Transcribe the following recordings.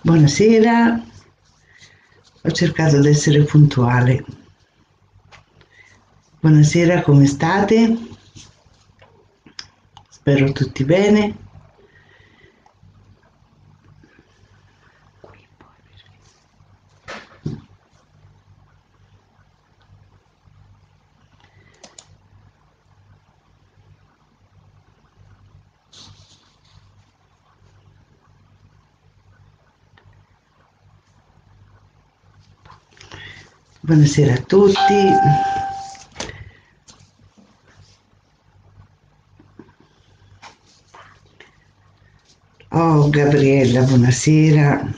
Buonasera, ho cercato di essere puntuale. Buonasera, come state? Spero tutti bene. Buonasera a tutti. Oh, Gabriella, buonasera.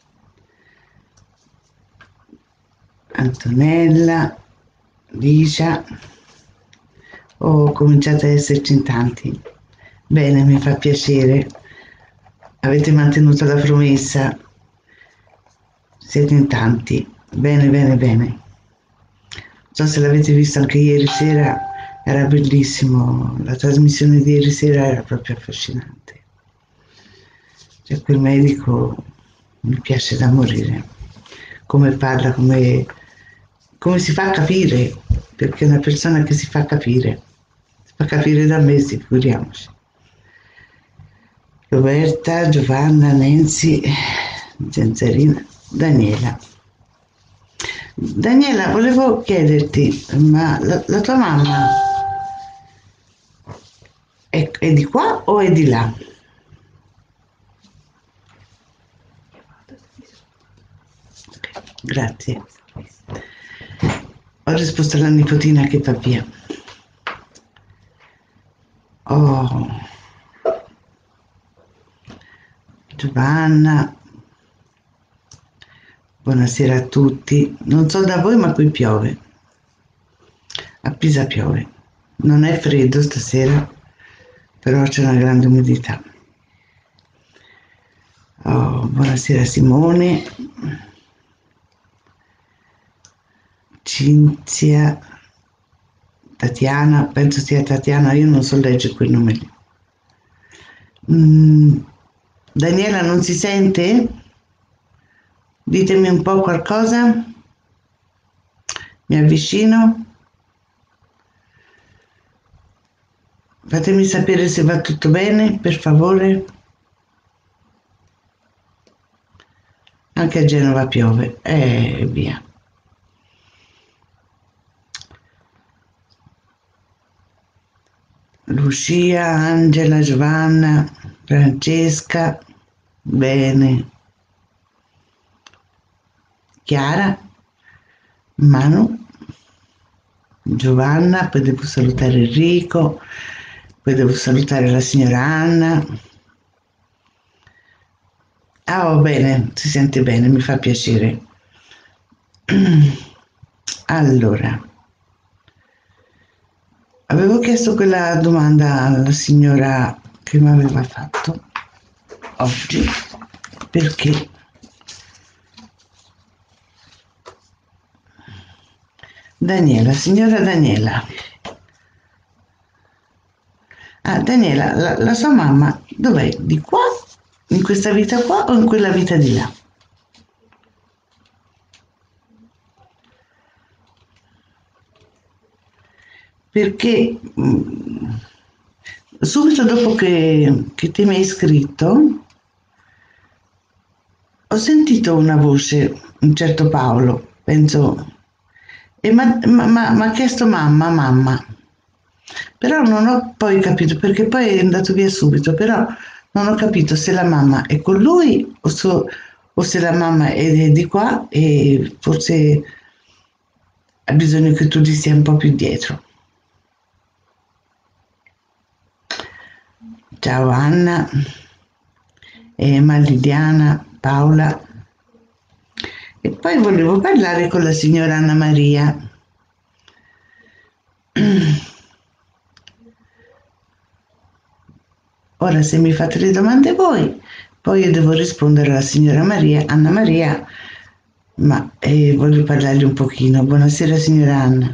Antonella, Licia. Oh, cominciate ad esserci in tanti. Bene, mi fa piacere. Avete mantenuto la promessa. Siete in tanti. Bene, bene, bene. Non so se l'avete visto anche ieri sera, era bellissimo. La trasmissione di ieri sera era proprio affascinante. Cioè, quel medico mi piace da morire. Come parla, come si fa a capire, perché è una persona che si fa capire da me, figuriamoci. Roberta, Giovanna, Nancy, Genzerina, Daniela. Daniela, volevo chiederti, ma la tua mamma è di qua o è di là? Grazie. Ho risposto alla nipotina che va via. Oh, Giovanna, buonasera a tutti. Non so da voi, ma qui piove. A Pisa piove. Non è freddo stasera, però c'è una grande umidità. Oh, buonasera Simone, Cinzia, Tatiana, penso sia Tatiana, io non so leggere quei nomi lì. Daniela non si sente? Ditemi un po' qualcosa. Mi avvicino. Fatemi sapere se va tutto bene, per favore. Anche a Genova piove. E via. Lucia, Angela, Giovanna, Francesca, bene. Chiara, Manu, Giovanna, poi devo salutare Enrico, poi devo salutare la signora Anna. Ah, oh, bene, si sente bene, mi fa piacere. Allora, avevo chiesto quella domanda alla signora che mi aveva fatto oggi, perché Daniela, signora Daniela. Ah, Daniela, la sua mamma dov'è? Di qua? In questa vita qua o in quella vita di là? Perché subito dopo che ti mi hai iscritto ho sentito una voce, un certo Paolo, penso, e m'ha chiesto mamma, mamma. Però non ho poi capito, perché poi è andato via subito, però non ho capito se la mamma è con lui o se la mamma è di qua e forse ha bisogno che tu gli stia un po' più dietro. Ciao Anna, Emma, Liliana, Paola. E poi volevo parlare con la signora Anna Maria. Ora se mi fate le domande voi, poi io devo rispondere alla signora Maria, Anna Maria, ma voglio parlargli un pochino. Buonasera signora Anna.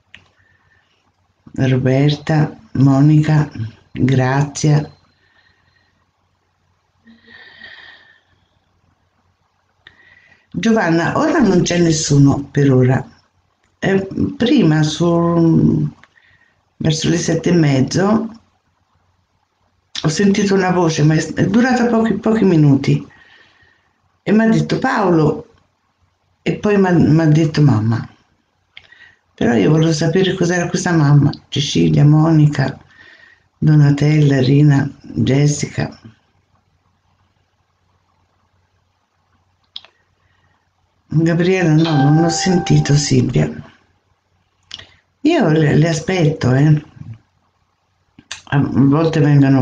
Roberta, Monica, Grazia. Giovanna, ora non c'è nessuno per ora. Prima, verso le 7:30, ho sentito una voce, ma è durata pochi minuti. E mi ha detto Paolo, e poi mi ha detto mamma. Però io volevo sapere cos'era questa mamma. Cecilia, Monica, Donatella, Rina, Jessica. Gabriella, no, non ho sentito Silvia. Io le aspetto, eh. A volte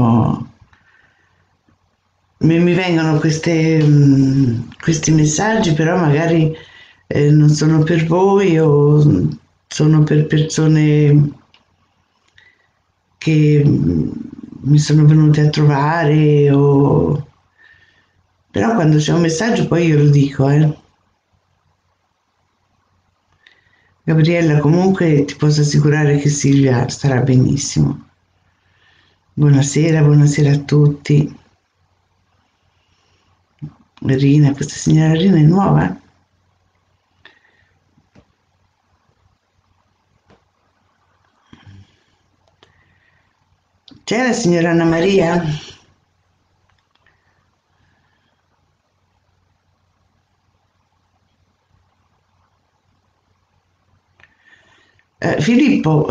mi vengono questi messaggi, però magari non sono per voi o sono per persone che mi sono venute a trovare però quando c'è un messaggio poi io lo dico, eh. Gabriella, comunque ti posso assicurare che Silvia starà benissimo. Buonasera, buonasera a tutti. Rina, questa signora Rina è nuova? C'è la signora Anna Maria? Filippo,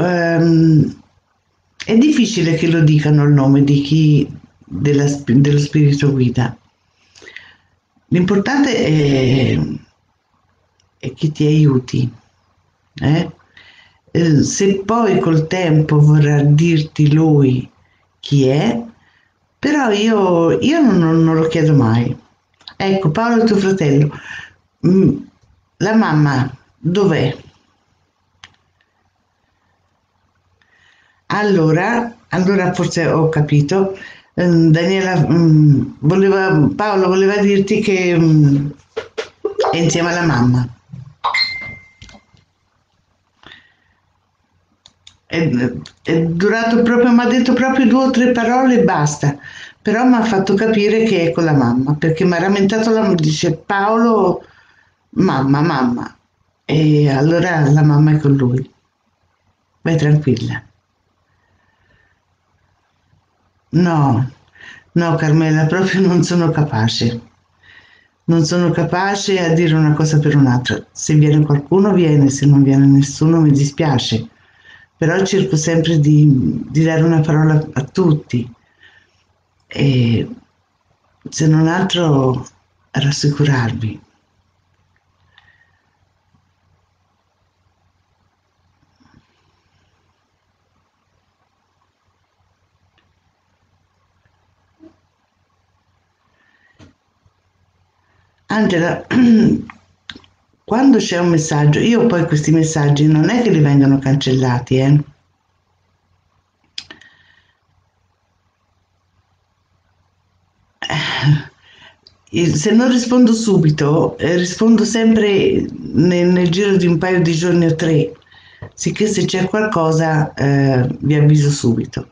è difficile che lo dicano il nome di dello spirito guida. L'importante è che ti aiuti. eh. Se poi col tempo vorrà dirti lui chi è, però io non lo chiedo mai. Ecco, Paolo è tuo fratello. Mm, La mamma dov'è? Allora forse ho capito. Daniela, Paolo voleva dirti che è insieme alla mamma. È durato proprio, mi ha detto proprio 2 o 3 parole e basta. Però mi ha fatto capire che è con la mamma, perché mi ha rammentato dice Paolo, mamma, mamma. E allora la mamma è con lui. Vai tranquilla. No, no Carmela, proprio non sono capace. Non sono capace a dire una cosa per un'altra. Se viene qualcuno viene, se non viene nessuno mi dispiace. Però cerco sempre di dare una parola a tutti e se non altro rassicurarvi. Angela, quando c'è un messaggio, io poi questi messaggi non è che li vengano cancellati, eh. Se non rispondo subito, rispondo sempre nel giro di un paio di giorni o 3, sicché se c'è qualcosa vi avviso subito.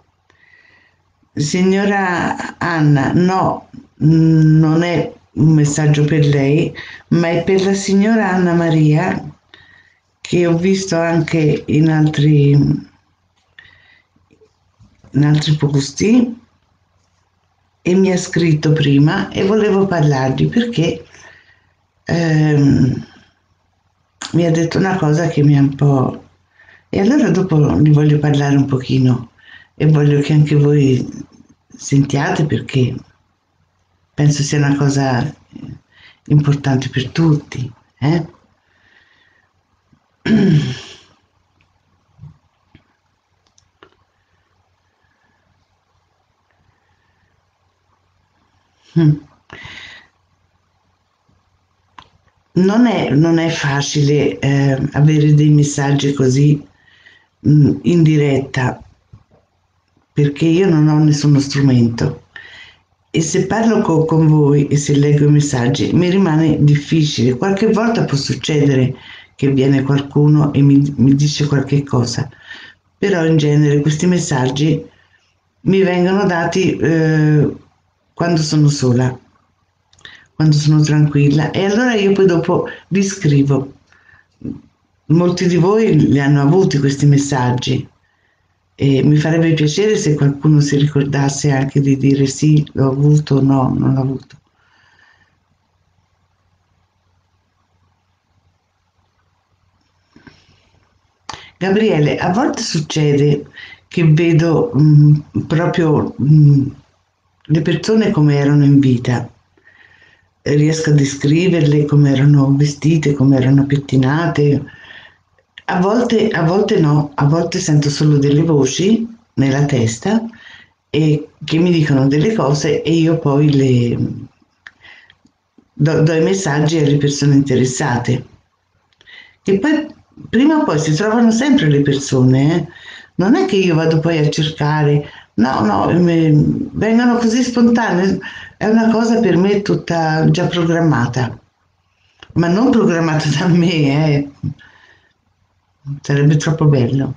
Signora Anna, no, non è un messaggio per lei, ma è per la signora Anna Maria che ho visto anche in altri posti e mi ha scritto prima e volevo parlargli perché ehm, mi ha detto una cosa che mi ha un po'. E allora dopo ne voglio parlare un pochino e voglio che anche voi sentiate perché penso sia una cosa importante per tutti. Eh? Non è facile avere dei messaggi così in diretta perché io non ho nessuno strumento e se parlo con voi e se leggo i messaggi mi rimane difficile. Qualche volta può succedere che viene qualcuno e mi dice qualche cosa, però in genere questi messaggi mi vengono dati quando sono sola quando sono tranquilla, e allora io poi dopo li scrivo. Molti di voi li hanno avuti questi messaggi e mi farebbe piacere se qualcuno si ricordasse anche di dire sì, l'ho avuto o no, non l'ho avuto. Gabriele, a volte succede che vedo proprio le persone come erano in vita, riesco a descriverle come erano vestite, come erano pettinate. A volte no, a volte sento solo delle voci nella testa e che mi dicono delle cose e io poi do i messaggi alle persone interessate. E poi prima o poi si trovano sempre le persone, eh. Non è che io vado poi a cercare, no, no, vengono così spontanee, è una cosa per me tutta già programmata, ma non programmata da me, sarebbe troppo bello.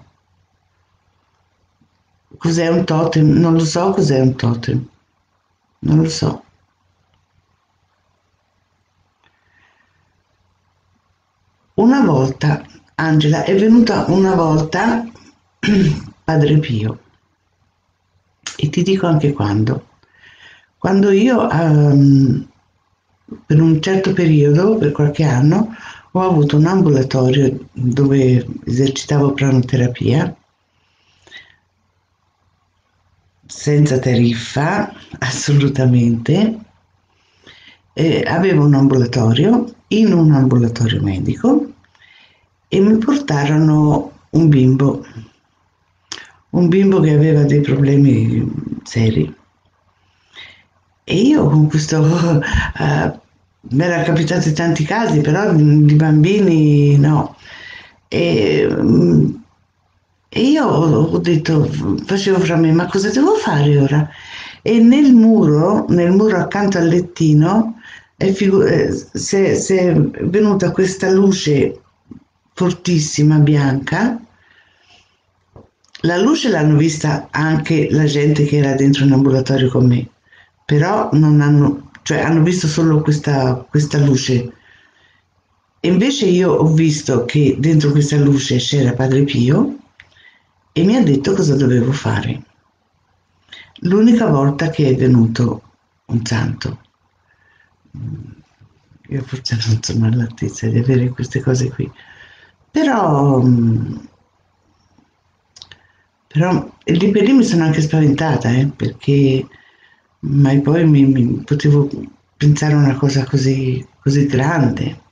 Cos'è un totem? Non lo so cos'è un totem, non lo so. Una volta, Angela, è venuta una volta Padre Pio e ti dico anche quando. Quando io per un certo periodo, per qualche anno, ho avuto un ambulatorio dove esercitavo pranoterapia senza tariffa, assolutamente. Avevo un ambulatorio in un ambulatorio medico e mi portarono un bimbo che aveva dei problemi seri. E io con questo, mi era capitato in tanti casi, però di bambini no. E, e io ho detto, facevo fra me, ma cosa devo fare ora? E nel muro accanto al lettino, si è venuta questa luce fortissima, bianca. La luce l'hanno vista anche la gente che era dentro in ambulatorio con me, però non hanno, cioè hanno visto solo questa luce. E invece io ho visto che dentro questa luce c'era Padre Pio e mi ha detto cosa dovevo fare. L'unica volta che è venuto un santo. Io forse non sono all'altezza di avere queste cose qui, però, però lì per lì mi sono anche spaventata, perché mai poi mi potevo pensare a una cosa così grande.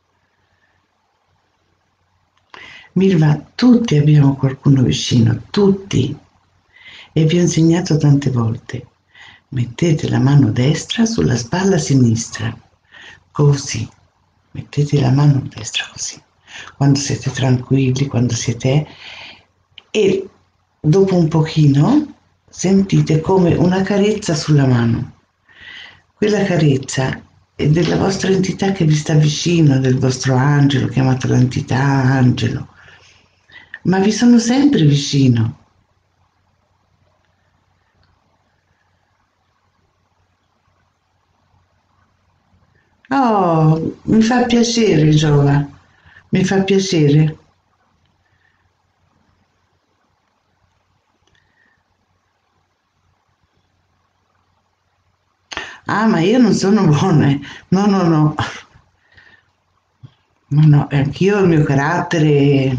Mirva, tutti abbiamo qualcuno vicino, tutti. E vi ho insegnato tante volte. Mettete la mano destra sulla spalla sinistra, così. Mettete la mano destra così. Quando siete tranquilli, quando siete... E dopo un pochino sentite come una carezza sulla mano. Quella carezza è della vostra entità che vi sta vicino, del vostro angelo, chiamato l'entità angelo, ma vi sono sempre vicino. Oh, mi fa piacere, Giova, mi fa piacere. Ah, ma io non sono buona. No, no, no. No, no, anch'io il mio carattere.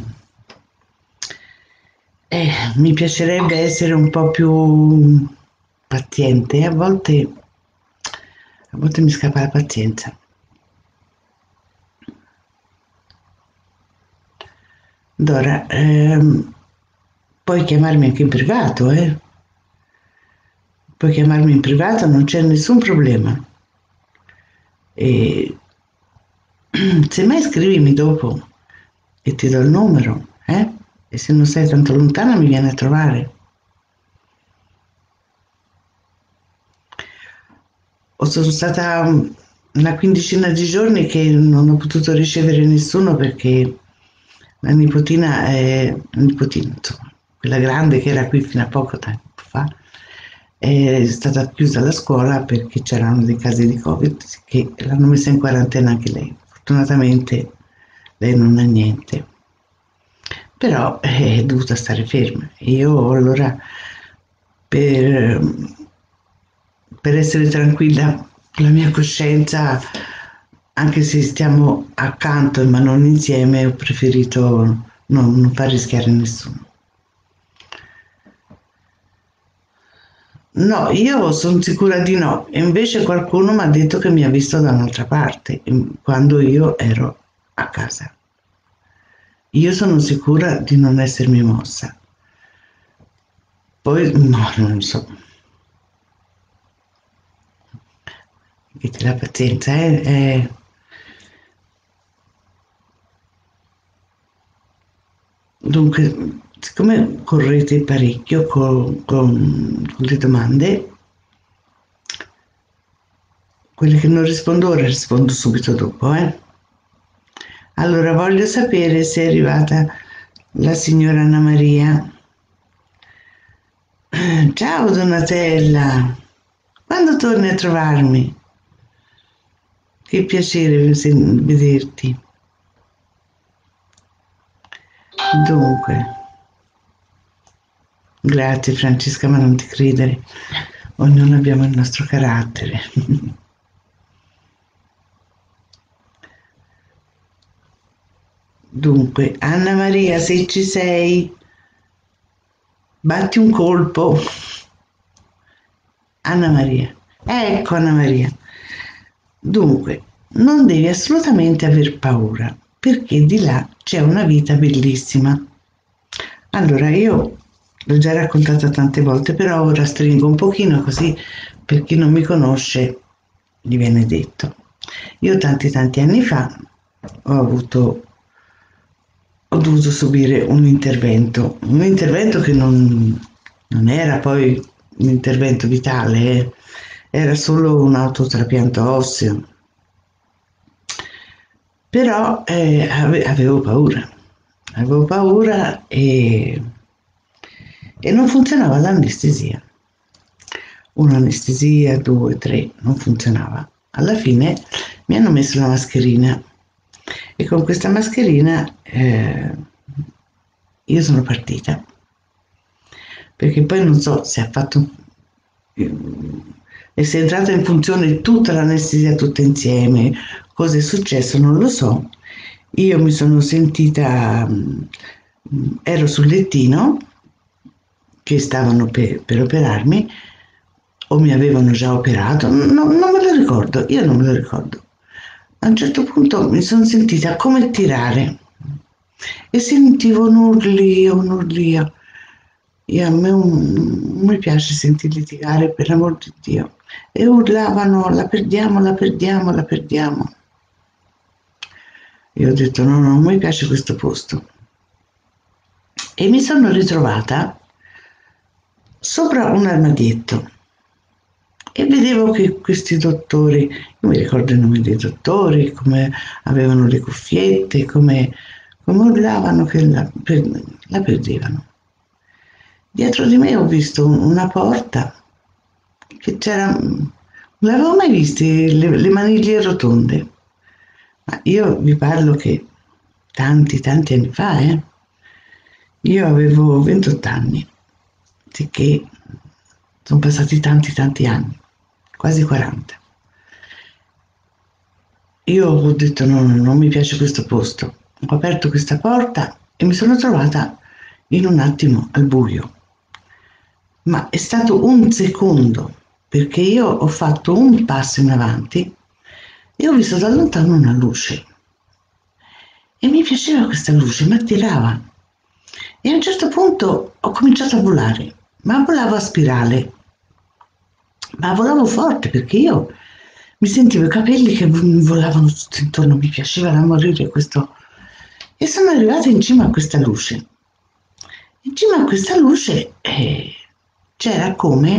Mi piacerebbe essere un po' più paziente. A volte mi scappa la pazienza. Dora, puoi chiamarmi anche in privato, eh? Puoi chiamarmi in privato, non c'è nessun problema. E semmai scrivimi dopo e ti do il numero, eh? E se non sei tanto lontana mi vieni a trovare. Sono stata una quindicina di giorni che non ho potuto ricevere nessuno perché la nipotina, insomma, quella grande che era qui fino a poco tempo fa, è stata chiusa la scuola perché c'erano dei casi di Covid che l'hanno messa in quarantena anche lei. Fortunatamente lei non ha niente, però è dovuta stare ferma. Io allora per, per essere tranquilla con la mia coscienza, anche se stiamo accanto ma non insieme, ho preferito non far rischiare nessuno. No, io sono sicura di no, e invece qualcuno mi ha detto che mi ha visto da un'altra parte, quando io ero a casa. Io sono sicura di non essermi mossa. Poi, no, non so, avete la pazienza, Dunque, siccome correte parecchio con le domande, quelle che non rispondo ora rispondo subito dopo, eh. Allora, voglio sapere se è arrivata la signora Anna Maria. Ciao Donatella, quando torni a trovarmi? Che piacere vederti. Dunque, grazie Francesca, ma non ti credere, ognuno abbiamo il nostro carattere. Dunque, Anna Maria, se ci sei, batti un colpo. Anna Maria, ecco Anna Maria. Dunque, non devi assolutamente aver paura, perché di là c'è una vita bellissima. Allora, io l'ho già raccontata tante volte, però ora stringo un pochino così per chi non mi conosce gli viene detto. Io tanti anni fa ho dovuto subire un intervento che non era poi un intervento vitale, era solo un autotrapianto osseo, però avevo paura e non funzionava l'anestesia. Un'anestesia, due, tre, non funzionava. Alla fine mi hanno messo la mascherina e con questa mascherina io sono partita perché poi non so se ha fatto e se è entrata in funzione tutta l'anestesia tutta insieme, cosa è successo non lo so. Io mi sono sentita, ero sul lettino che stavano per operarmi o mi avevano già operato, non me lo ricordo, io non me lo ricordo. A un certo punto mi sono sentita come tirare e sentivo un urlio. A me non mi piace sentir litigare, per l'amor di Dio. E urlavano, la perdiamo, la perdiamo, la perdiamo. Io ho detto no, non mi piace questo posto. E mi sono ritrovata sopra un armadietto e vedevo che questi dottori, io mi ricordo i nomi dei dottori, come avevano le cuffiette, come urlavano che la perdevano. Dietro di me ho visto una porta che c'era, non l'avevo mai viste le maniglie rotonde, ma io vi parlo che tanti anni fa, io avevo 28 anni, sicché sono passati tanti anni, quasi 40. Io ho detto no, non mi piace questo posto. Ho aperto questa porta e mi sono trovata in un attimo al buio. Ma è stato un secondo, perché io ho fatto un passo in avanti e ho visto da lontano una luce. E mi piaceva questa luce, mi attirava. E a un certo punto ho cominciato a volare, ma volavo a spirale, ma volavo forte perché io mi sentivo i capelli che mi volavano tutto intorno, mi piaceva da morire questo. E sono arrivata in cima a questa luce. In cima a questa luce c'era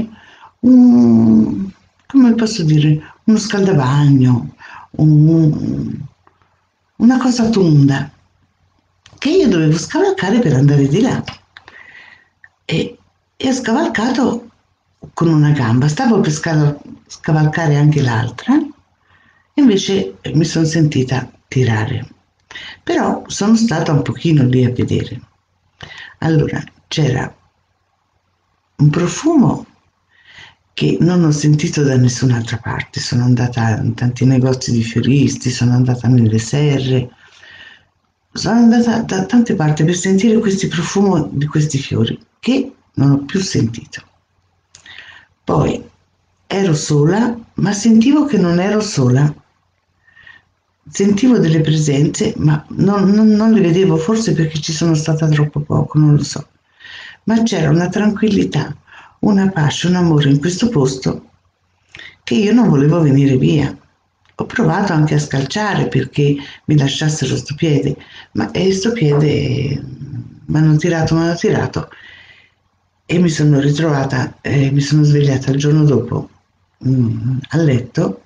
come posso dire, uno scaldabagno, un- una cosa tonda che io dovevo scavalcare per andare di là. E ho scavalcato con una gamba, stavo per scavalcare anche l'altra, invece mi sono sentita tirare. Però sono stata un pochino lì a vedere. Allora, c'era un profumo che non ho sentito da nessun'altra parte. Sono andata in tanti negozi di fioristi, sono andata nelle serre, sono andata da tante parti per sentire questi profumi di questi fiori che non ho più sentito. Poi ero sola, ma sentivo che non ero sola. Sentivo delle presenze, ma non le vedevo, forse perché ci sono stata troppo poco, non lo so. Ma c'era una tranquillità, una pace, un amore in questo posto che io non volevo venire via. Ho provato anche a scalciare perché mi lasciassero sto piede, ma sto piede mi hanno tirato e mi sono ritrovata, mi sono svegliata il giorno dopo a letto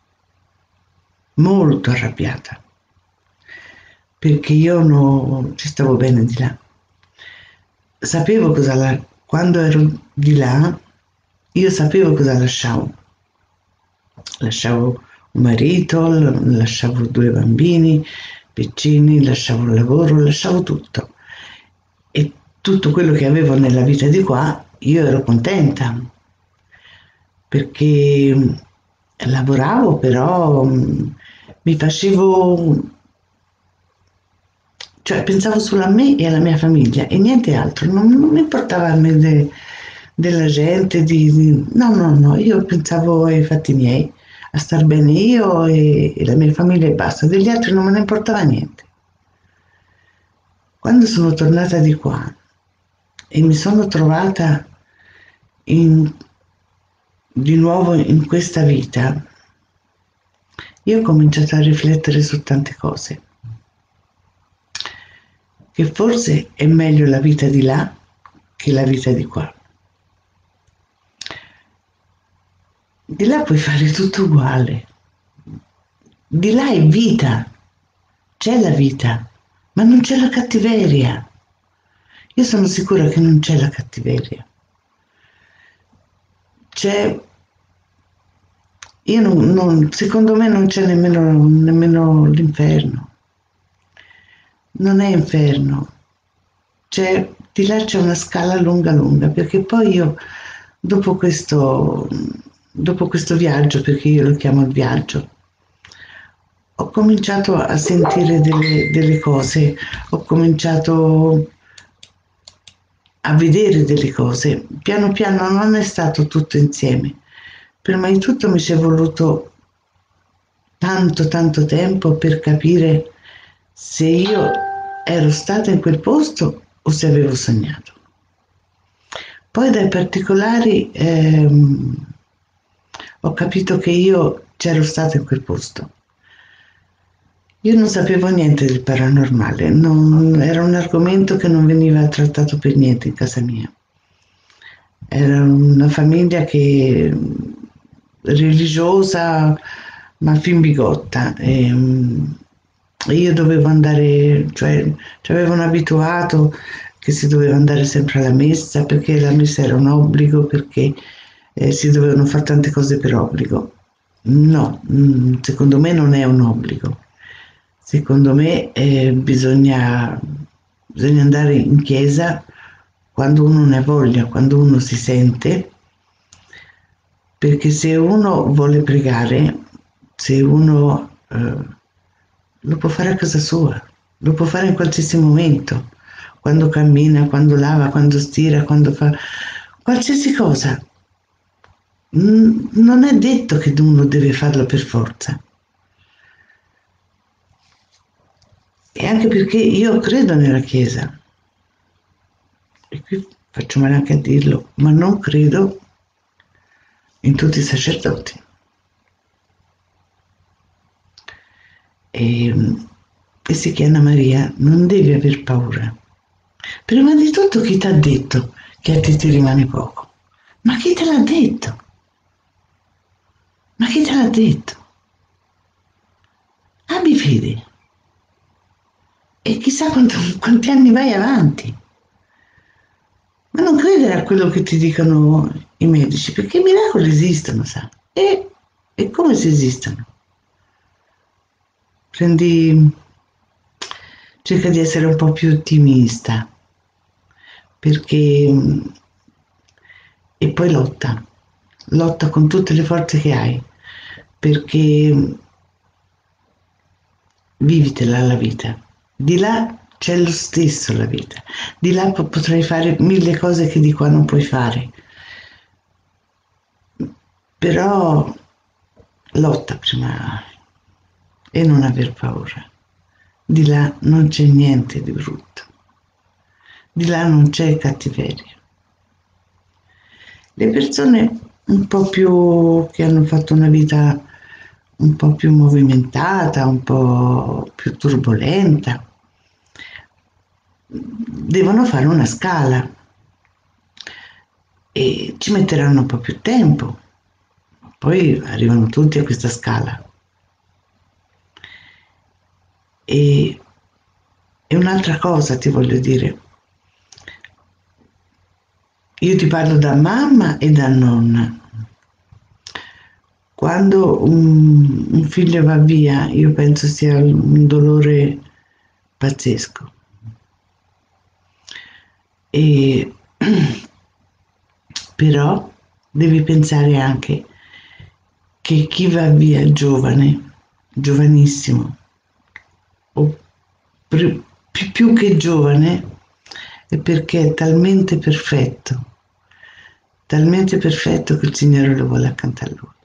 molto arrabbiata perché io ci stavo bene di là. Sapevo quando ero di là, io sapevo cosa lasciavo. Lasciavo un marito, lasciavo due bambini piccini, lasciavo il lavoro, lasciavo tutto. E tutto quello che avevo nella vita di qua, io ero contenta perché lavoravo, però mi facevo, cioè pensavo solo a me e alla mia famiglia e niente altro, non mi importava a me della gente, no, no, no, io pensavo ai fatti miei, a star bene io e la mia famiglia e basta, degli altri non me ne importava niente. Quando sono tornata di qua e mi sono trovata in, di nuovo in questa vita, io ho cominciato a riflettere su tante cose. Che forse è meglio la vita di là che la vita di qua. Di là puoi fare tutto uguale. Di là è vita, c'è la vita, ma non c'è la cattiveria. Io sono sicura che non c'è la cattiveria. C'è, secondo me non c'è nemmeno l'inferno. Non è inferno. Di là c'è una scala lunga lunga, perché poi io dopo questo viaggio, perché io lo chiamo il viaggio, ho cominciato a sentire delle cose, ho cominciato a vedere delle cose. Piano piano non è stato tutto insieme. Prima di tutto mi ci è voluto tanto tanto tempo per capire se io ero stata in quel posto o se avevo sognato. Poi dai particolari ho capito che io c'ero stata in quel posto. Io non sapevo niente del paranormale, era un argomento che non veniva trattato per niente in casa mia. Era una famiglia religiosa, ma fin bigotta. Io dovevo andare, cioè ci avevano abituato che si doveva andare sempre alla messa perché la messa era un obbligo, perché si dovevano fare tante cose per obbligo. No, secondo me non è un obbligo. Secondo me bisogna andare in chiesa quando uno ne ha voglia, quando uno si sente, perché se uno vuole pregare, se uno lo può fare a casa sua, lo può fare in qualsiasi momento, quando cammina, quando lava, quando stira, quando fa qualsiasi cosa. Non è detto che uno deve farlo per forza. E anche perché io credo nella Chiesa, e qui faccio male anche a dirlo, ma non credo in tutti i sacerdoti. E se chiama Maria, non devi aver paura. Prima di tutto chi ti ha detto che a te ti rimane poco? Ma chi te l'ha detto? Ma chi te l'ha detto? Abbi fede. E chissà quanti anni vai avanti. Ma credere a quello che ti dicono i medici, perché i miracoli esistono, sa? E come se esistono? Cerca di essere un po' più ottimista, perché e poi lotta con tutte le forze che hai, perché vivitela la vita. Di là c'è lo stesso la vita. Di là potrai fare mille cose che di qua non puoi fare. Però lotta prima e non aver paura. Di là non c'è niente di brutto. Di là non c'è cattiveria. Le persone un po' più che hanno fatto una vita un po' più movimentata, un po' più turbolenta, devono fare una scala e ci metteranno un po' più tempo, poi arrivano tutti a questa scala. E un'altra cosa ti voglio dire, io ti parlo da mamma e da nonna. Quando un figlio va via, io penso sia un dolore pazzesco. E però devi pensare anche che chi va via giovane, giovanissimo, o più che giovane, è perché è talmente perfetto che il Signore lo vuole accanto a lui.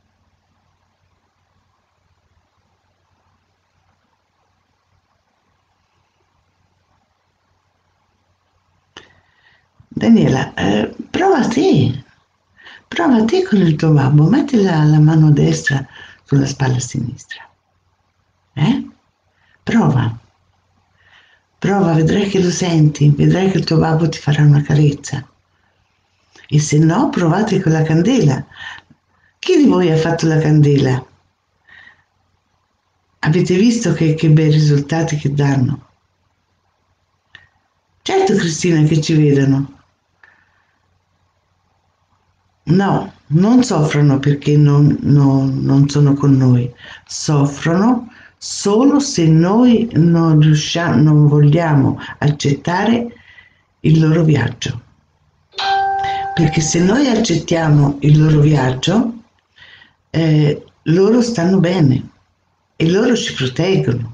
Daniela, prova te con il tuo babbo, metti la mano destra sulla spalla sinistra, eh? Prova, prova, vedrai che lo senti, vedrai che il tuo babbo ti farà una carezza. E se no, provate con la candela. Chi di voi ha fatto la candela? Avete visto che bei risultati che danno? Certo, Cristina, che ci vedono. No, non soffrono perché non sono con noi, soffrono solo se noi non riusciamo, non vogliamo accettare il loro viaggio. Perché se noi accettiamo il loro viaggio, loro stanno bene e loro ci proteggono.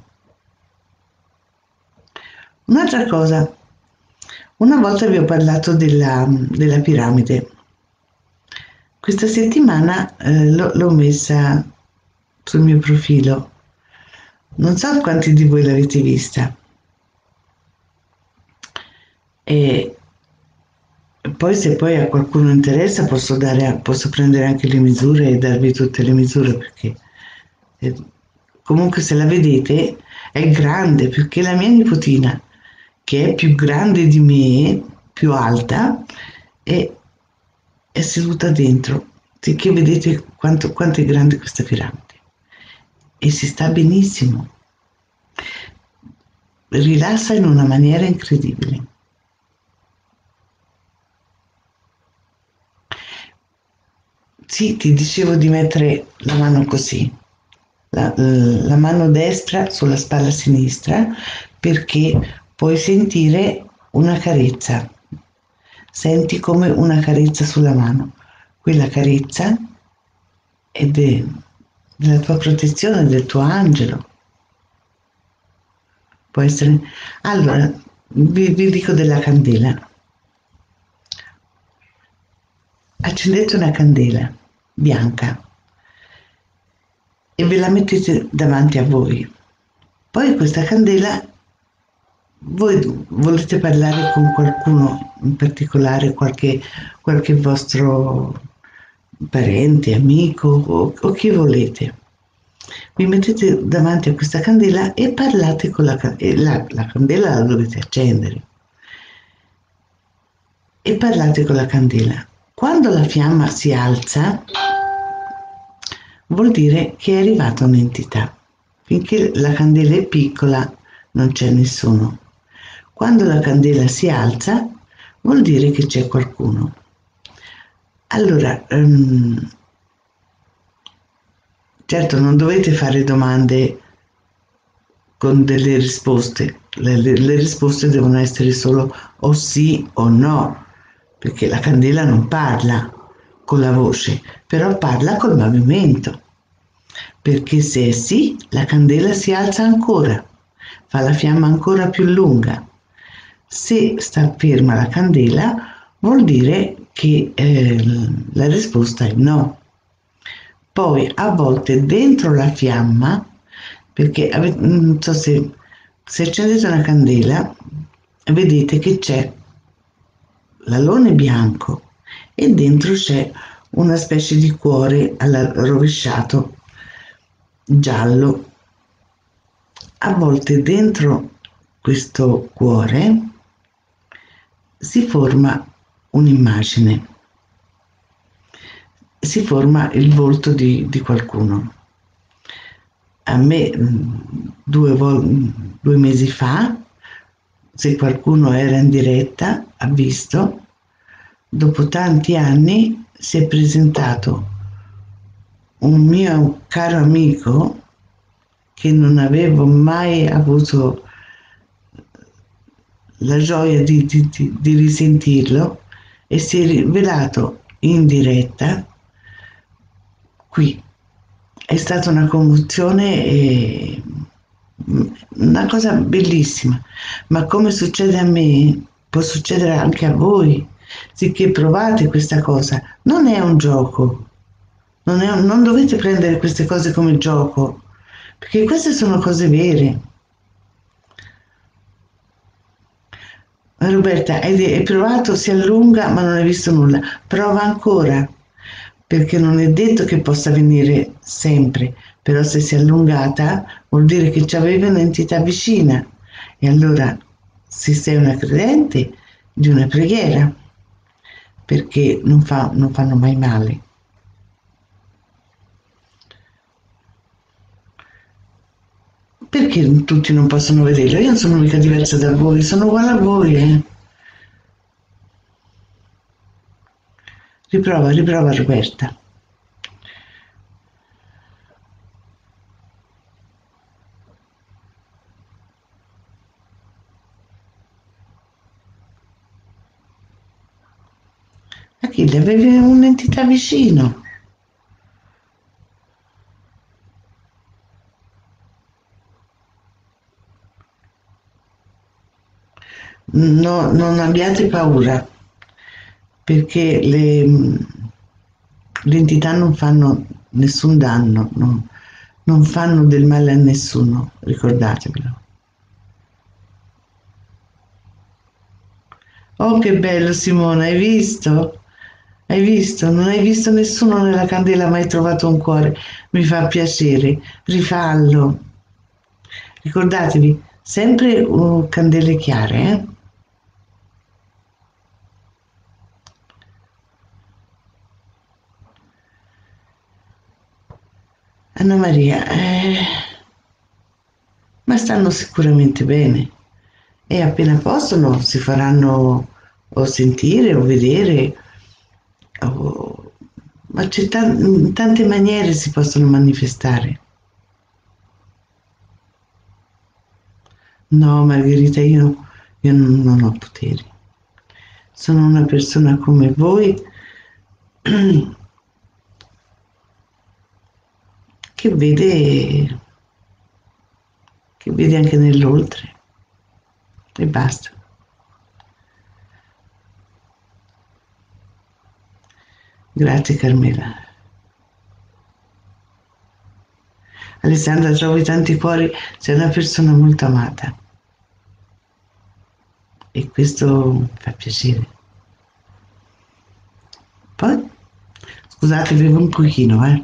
Un'altra cosa, una volta vi ho parlato della piramide. Questa settimana l'ho messa sul mio profilo. Non so quanti di voi l'avete vista. E poi se poi a qualcuno interessa posso prendere anche le misure e darvi tutte le misure perché comunque se la vedete è grande più che la mia nipotina che è più grande di me, più alta e è seduta dentro, che vedete quanto è grande questa piramide e si sta benissimo, rilassa in una maniera incredibile. Sì, ti dicevo di mettere la mano così, la mano destra sulla spalla sinistra perché puoi sentire una carezza. Senti come una carezza sulla mano. Quella carezza è della tua protezione, del tuo angelo. Può essere. Allora, vi dico della candela. Accendete una candela bianca e ve la mettete davanti a voi. Poi questa candela, voi volete parlare con qualcuno in particolare, qualche vostro parente, amico o chi volete. Vi mettete davanti a questa candela e parlate con la candela la dovete accendere e parlate con la candela. Quando la fiamma si alza vuol dire che è arrivata un'entità. Finché la candela è piccola non c'è nessuno. Quando la candela si alza vuol dire che c'è qualcuno. Allora, certo non dovete fare domande con delle risposte, le risposte devono essere solo o sì o no, perché la candela non parla con la voce, però parla col movimento, perché se è sì, la candela si alza ancora, fa la fiamma ancora più lunga. Se sta ferma la candela, vuol dire che la risposta è no. Poi a volte dentro la fiamma, perché non so se accendete una candela, vedete che c'è l'alone bianco e dentro c'è una specie di cuore rovesciato giallo. A volte dentro questo cuore si forma un'immagine, si forma il volto di qualcuno. A me 2 mesi fa, se qualcuno era in diretta, ha visto, dopo tanti anni si è presentato un mio caro amico che non avevo mai avuto la gioia di risentirlo e si è rivelato in diretta qui. È stata una commozione e una cosa bellissima, ma come succede a me, può succedere anche a voi, sicché provate questa cosa. Non è un gioco, non dovete prendere queste cose come gioco, perché queste sono cose vere. Roberta, hai provato, si allunga, ma non hai visto nulla. Prova ancora, perché non è detto che possa venire sempre, però se si è allungata vuol dire che ci avevi un'entità vicina. E allora, se sei una credente, di una preghiera, perché non fanno mai male. Perché tutti non possono vederlo? Io non sono mica diversa da voi, sono uguale a voi, eh. Riprova, riprova Roberta. Achille, avevi un'entità vicino. No, non abbiate paura, perché le entità non fanno nessun danno, non fanno del male a nessuno, ricordatevelo. Oh, che bello Simona, hai visto? Hai visto? Non hai visto nessuno nella candela, ma hai trovato un cuore. Mi fa piacere. Rifallo. Ricordatevi, sempre candele chiare, eh? Anna Maria, ma stanno sicuramente bene e appena possono si faranno o sentire o vedere, o- ma in tante maniere si possono manifestare. No, Margherita, io non ho poteri. Sono una persona come voi che che vede anche nell'oltre e basta. Grazie Carmela. Alessandra, trovi tanti cuori, sei una persona molto amata e questo fa piacere. Poi, scusate, bevo un pochino, eh.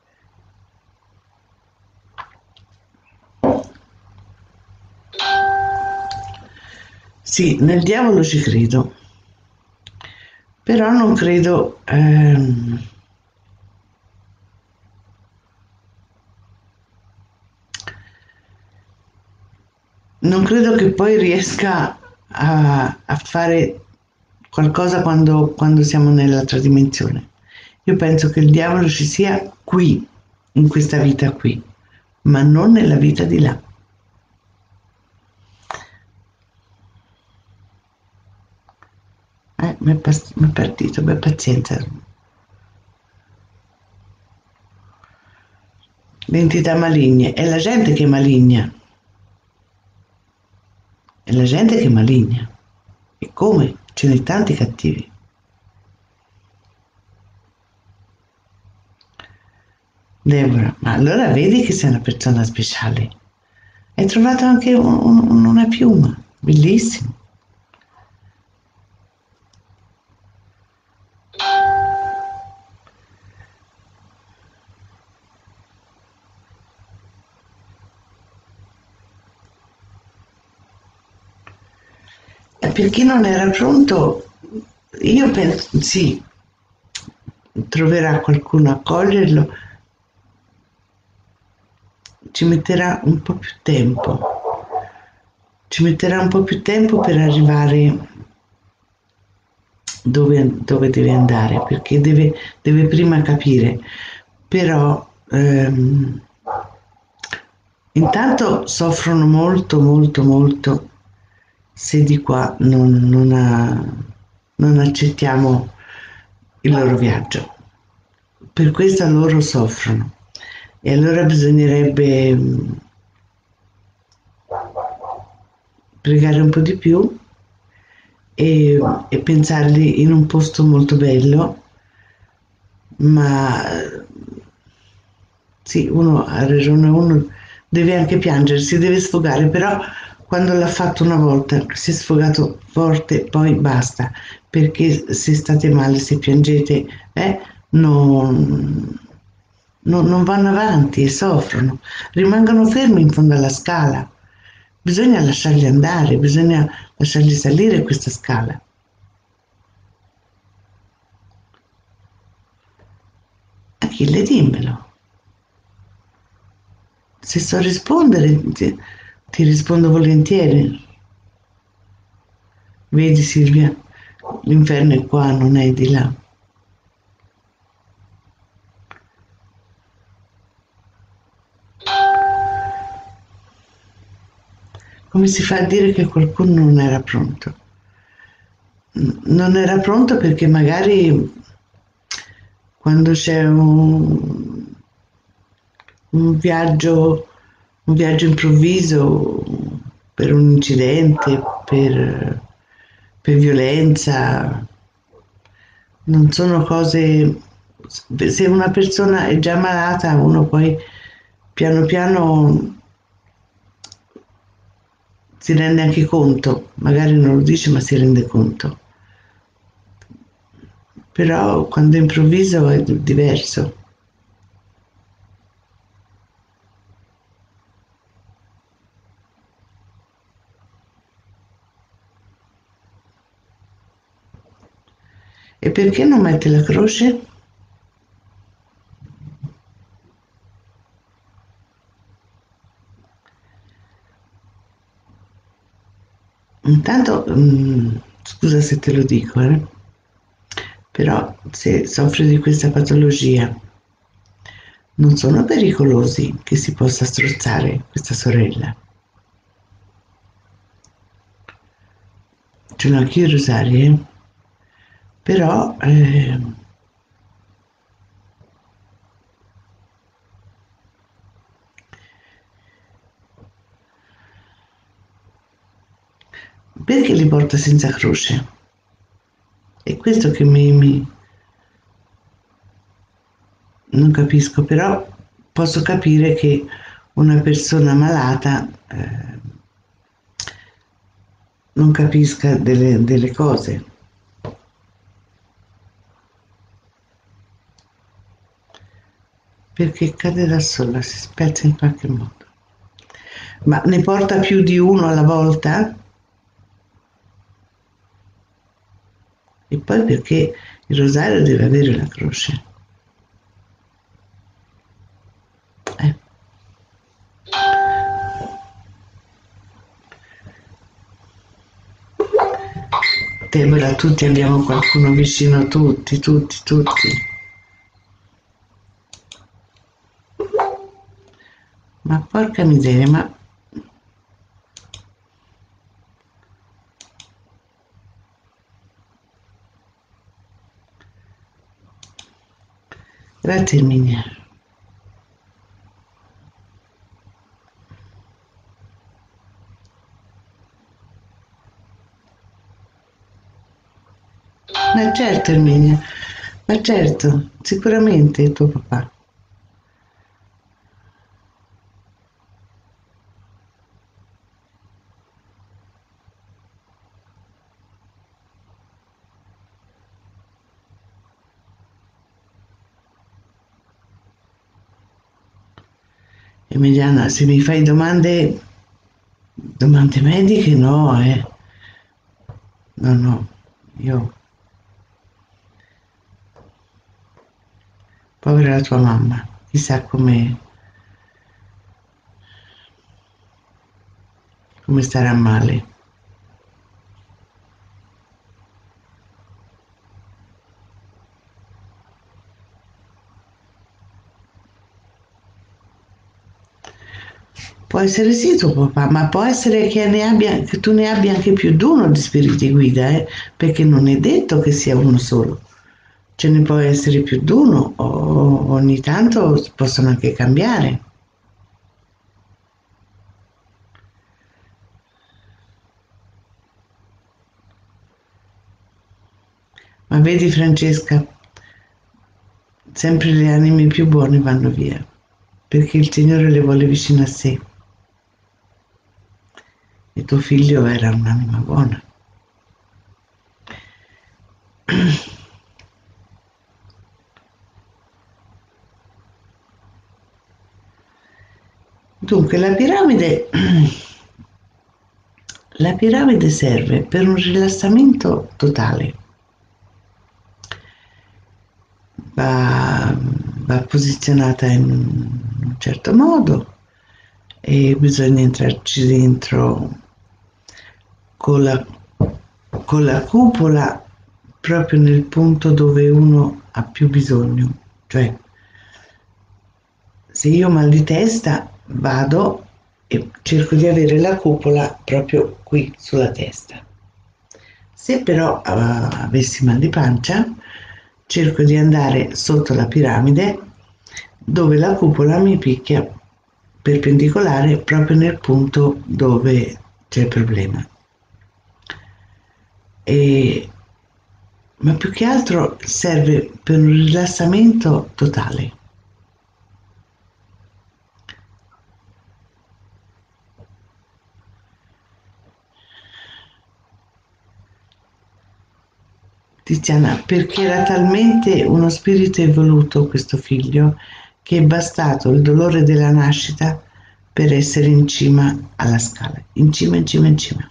Sì, nel diavolo ci credo, però non credo, non credo che poi riesca a fare qualcosa quando siamo nell'altra dimensione. Io penso che il diavolo ci sia qui, in questa vita qui, ma non nella vita di là. Mi è partito, beh, pazienza. Le entità maligne, è la gente che è maligna, è la gente che è maligna. E come? Ce ne tanti cattivi. Deborah, ma allora vedi che sei una persona speciale. Hai trovato anche una piuma, bellissimo. E per chi non era pronto, io penso, sì, troverà qualcuno a coglierlo, ci metterà un po' più tempo, ci metterà un po' più tempo per arrivare dove deve andare, perché deve prima capire, però intanto soffrono molto, molto, molto se di qua non accettiamo il loro viaggio. Per questo loro soffrono e allora bisognerebbe pregare un po' di più e pensarli in un posto molto bello, ma sì, uno ha ragione, uno deve anche piangere, si deve sfogare, però quando l'ha fatto una volta, si è sfogato forte, poi basta, perché se state male, se piangete, non, non vanno avanti e soffrono, rimangono fermi in fondo alla scala. Bisogna lasciarli andare, bisogna lasciarli salire questa scala. Achille, dimmelo. Se so rispondere, ti rispondo volentieri. Vedi Silvia, l'inferno è qua, non è di là. Come si fa a dire che qualcuno non era pronto? Non era pronto perché magari quando c'è un viaggio improvviso per un incidente, per violenza, non sono cose, se una persona è già malata, uno poi piano piano si rende anche conto, magari non lo dice ma si rende conto, però quando è improvviso è diverso. E perché non mette la croce? Intanto, scusa se te lo dico, però se soffri di questa patologia non sono pericolosi che si possa strozzare questa sorella. Ce l'ho anch'io i rosari, però perché li porta senza croce? È questo che non capisco, però posso capire che una persona malata non capisca delle cose. Perché cade da sola, si spezza in qualche modo. Ma ne porta più di uno alla volta? E poi perché il rosario deve avere la croce? Eh. Deborah, tutti abbiamo qualcuno vicino, tutti, tutti, tutti. Ma porca miseria, ma... Grazie Erminia. Ma certo Erminia, ma certo, sicuramente il tuo papà. Emiliana, se mi fai domande mediche, no, no, no, io, povera la tua mamma, chissà come starà male. Può essere sì tuo papà, ma può essere che tu ne abbia anche più di uno di spiriti guida, perché non è detto che sia uno solo. Ce ne può essere più di uno, o ogni tanto possono anche cambiare. Ma vedi Francesca, sempre le anime più buone vanno via, perché il Signore le vuole vicino a sé. E tuo figlio era un'anima buona. Dunque, la piramide serve per un rilassamento totale. Va posizionata in un certo modo e bisogna entrarci dentro con la cupola proprio nel punto dove uno ha più bisogno. Cioè, se io ho mal di testa vado e cerco di avere la cupola proprio qui sulla testa. Se però avessi mal di pancia, cerco di andare sotto la piramide dove la cupola mi picchia perpendicolare proprio nel punto dove c'è il problema. Ma più che altro serve per un rilassamento totale. Tiziana, perché era talmente uno spirito evoluto questo figlio che è bastato il dolore della nascita per essere in cima alla scala, in cima, in cima, in cima.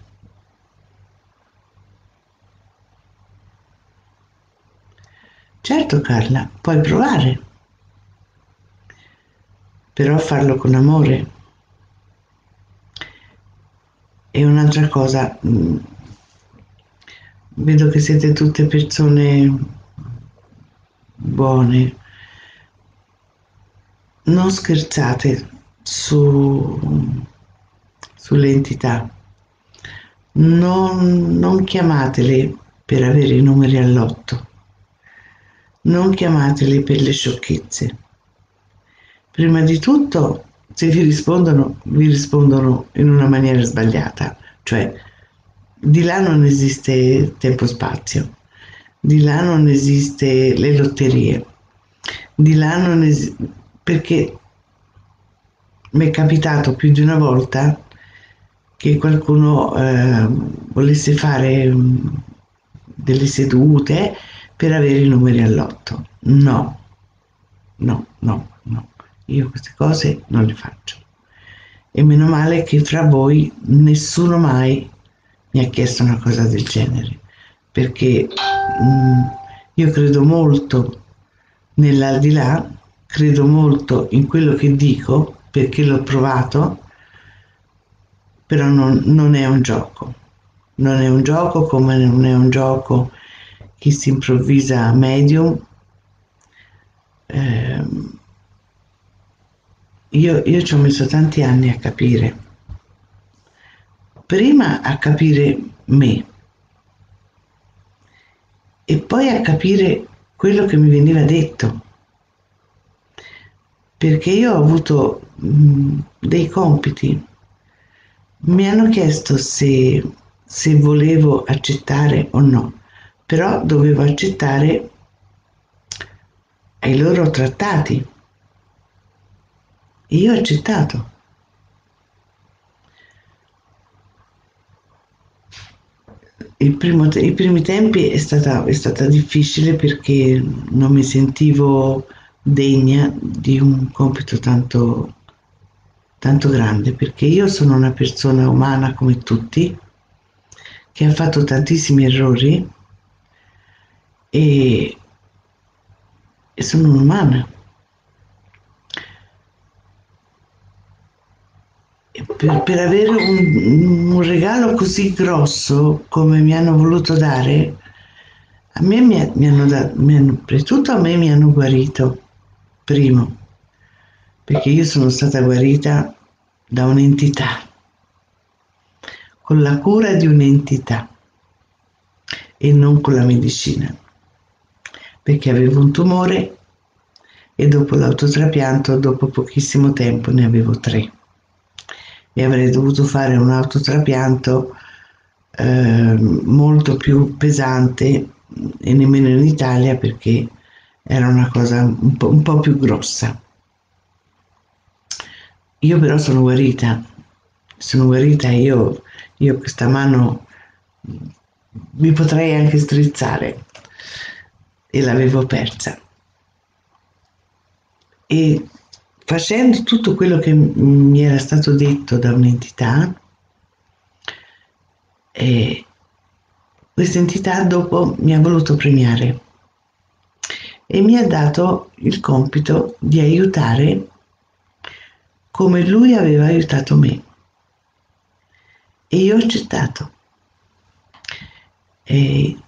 Certo Carla, puoi provare, però farlo con amore. E un'altra cosa, vedo che siete tutte persone buone, non scherzate sulle entità, non chiamatele per avere i numeri all'otto, non chiamatele per le sciocchezze. Prima di tutto, se vi rispondono in una maniera sbagliata, cioè di là non esiste tempo-spazio, di là non esiste le lotterie, di là non esiste, perché mi è capitato più di una volta che qualcuno volesse fare delle sedute per avere i numeri all'otto. No, no, no, no. Io queste cose non le faccio. E meno male che fra voi nessuno mai mi ha chiesto una cosa del genere, perché io credo molto nell'aldilà, credo molto in quello che dico, perché l'ho provato, però non è un gioco. Non è un gioco come non è un gioco chi si improvvisa medium. Eh, io ci ho messo tanti anni a capire. Prima a capire me e poi a capire quello che mi veniva detto, perché io ho avuto dei compiti. Mi hanno chiesto se volevo accettare o no, però dovevo accettare ai loro trattati. E io ho accettato. I primi tempi è stata difficile perché non mi sentivo degna di un compito tanto grande, perché io sono una persona umana come tutti, che ha fatto tantissimi errori e, e sono un'umana. Per avere un regalo così grosso come mi hanno voluto dare, a me prima di tutto a me mi hanno guarito, primo, perché io sono stata guarita da un'entità, con la cura di un'entità e non con la medicina, perché avevo un tumore e dopo l'autotrapianto, dopo pochissimo tempo, ne avevo 3 e avrei dovuto fare un autotrapianto molto più pesante e nemmeno in Italia perché era una cosa un po' più grossa. Io però sono guarita, io questa mano mi potrei anche strizzare e l'avevo persa. E facendo tutto quello che mi era stato detto da un'entità, e questa entità dopo mi ha voluto premiare e mi ha dato il compito di aiutare come lui aveva aiutato me. E io ho accettato. E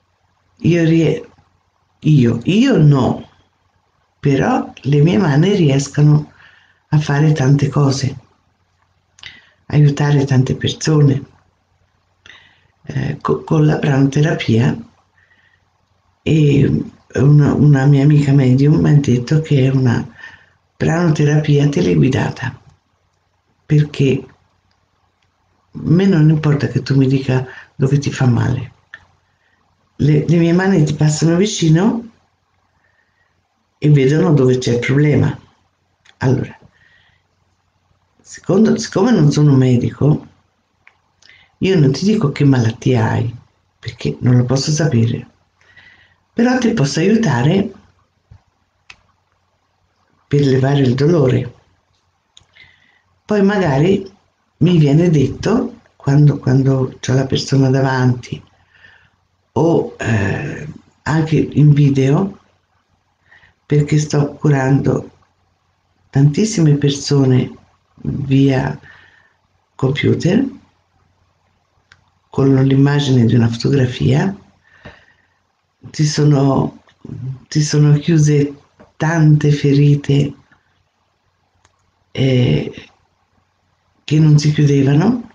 io no, però le mie mani riescono a fare tante cose, aiutare tante persone. Con la pranoterapia e una mia amica medium mi ha detto che è una pranoterapia teleguidata, perché a me non importa che tu mi dica dove ti fa male, le mie mani ti passano vicino e vedono dove c'è il problema. Allora, siccome non sono medico, io non ti dico che malattia hai, perché non lo posso sapere, però ti posso aiutare per levare il dolore. Poi magari mi viene detto, quando c'ho la persona davanti o anche in video, perché sto curando tantissime persone via computer con l'immagine di una fotografia, si sono, si sono chiuse tante ferite che non si chiudevano.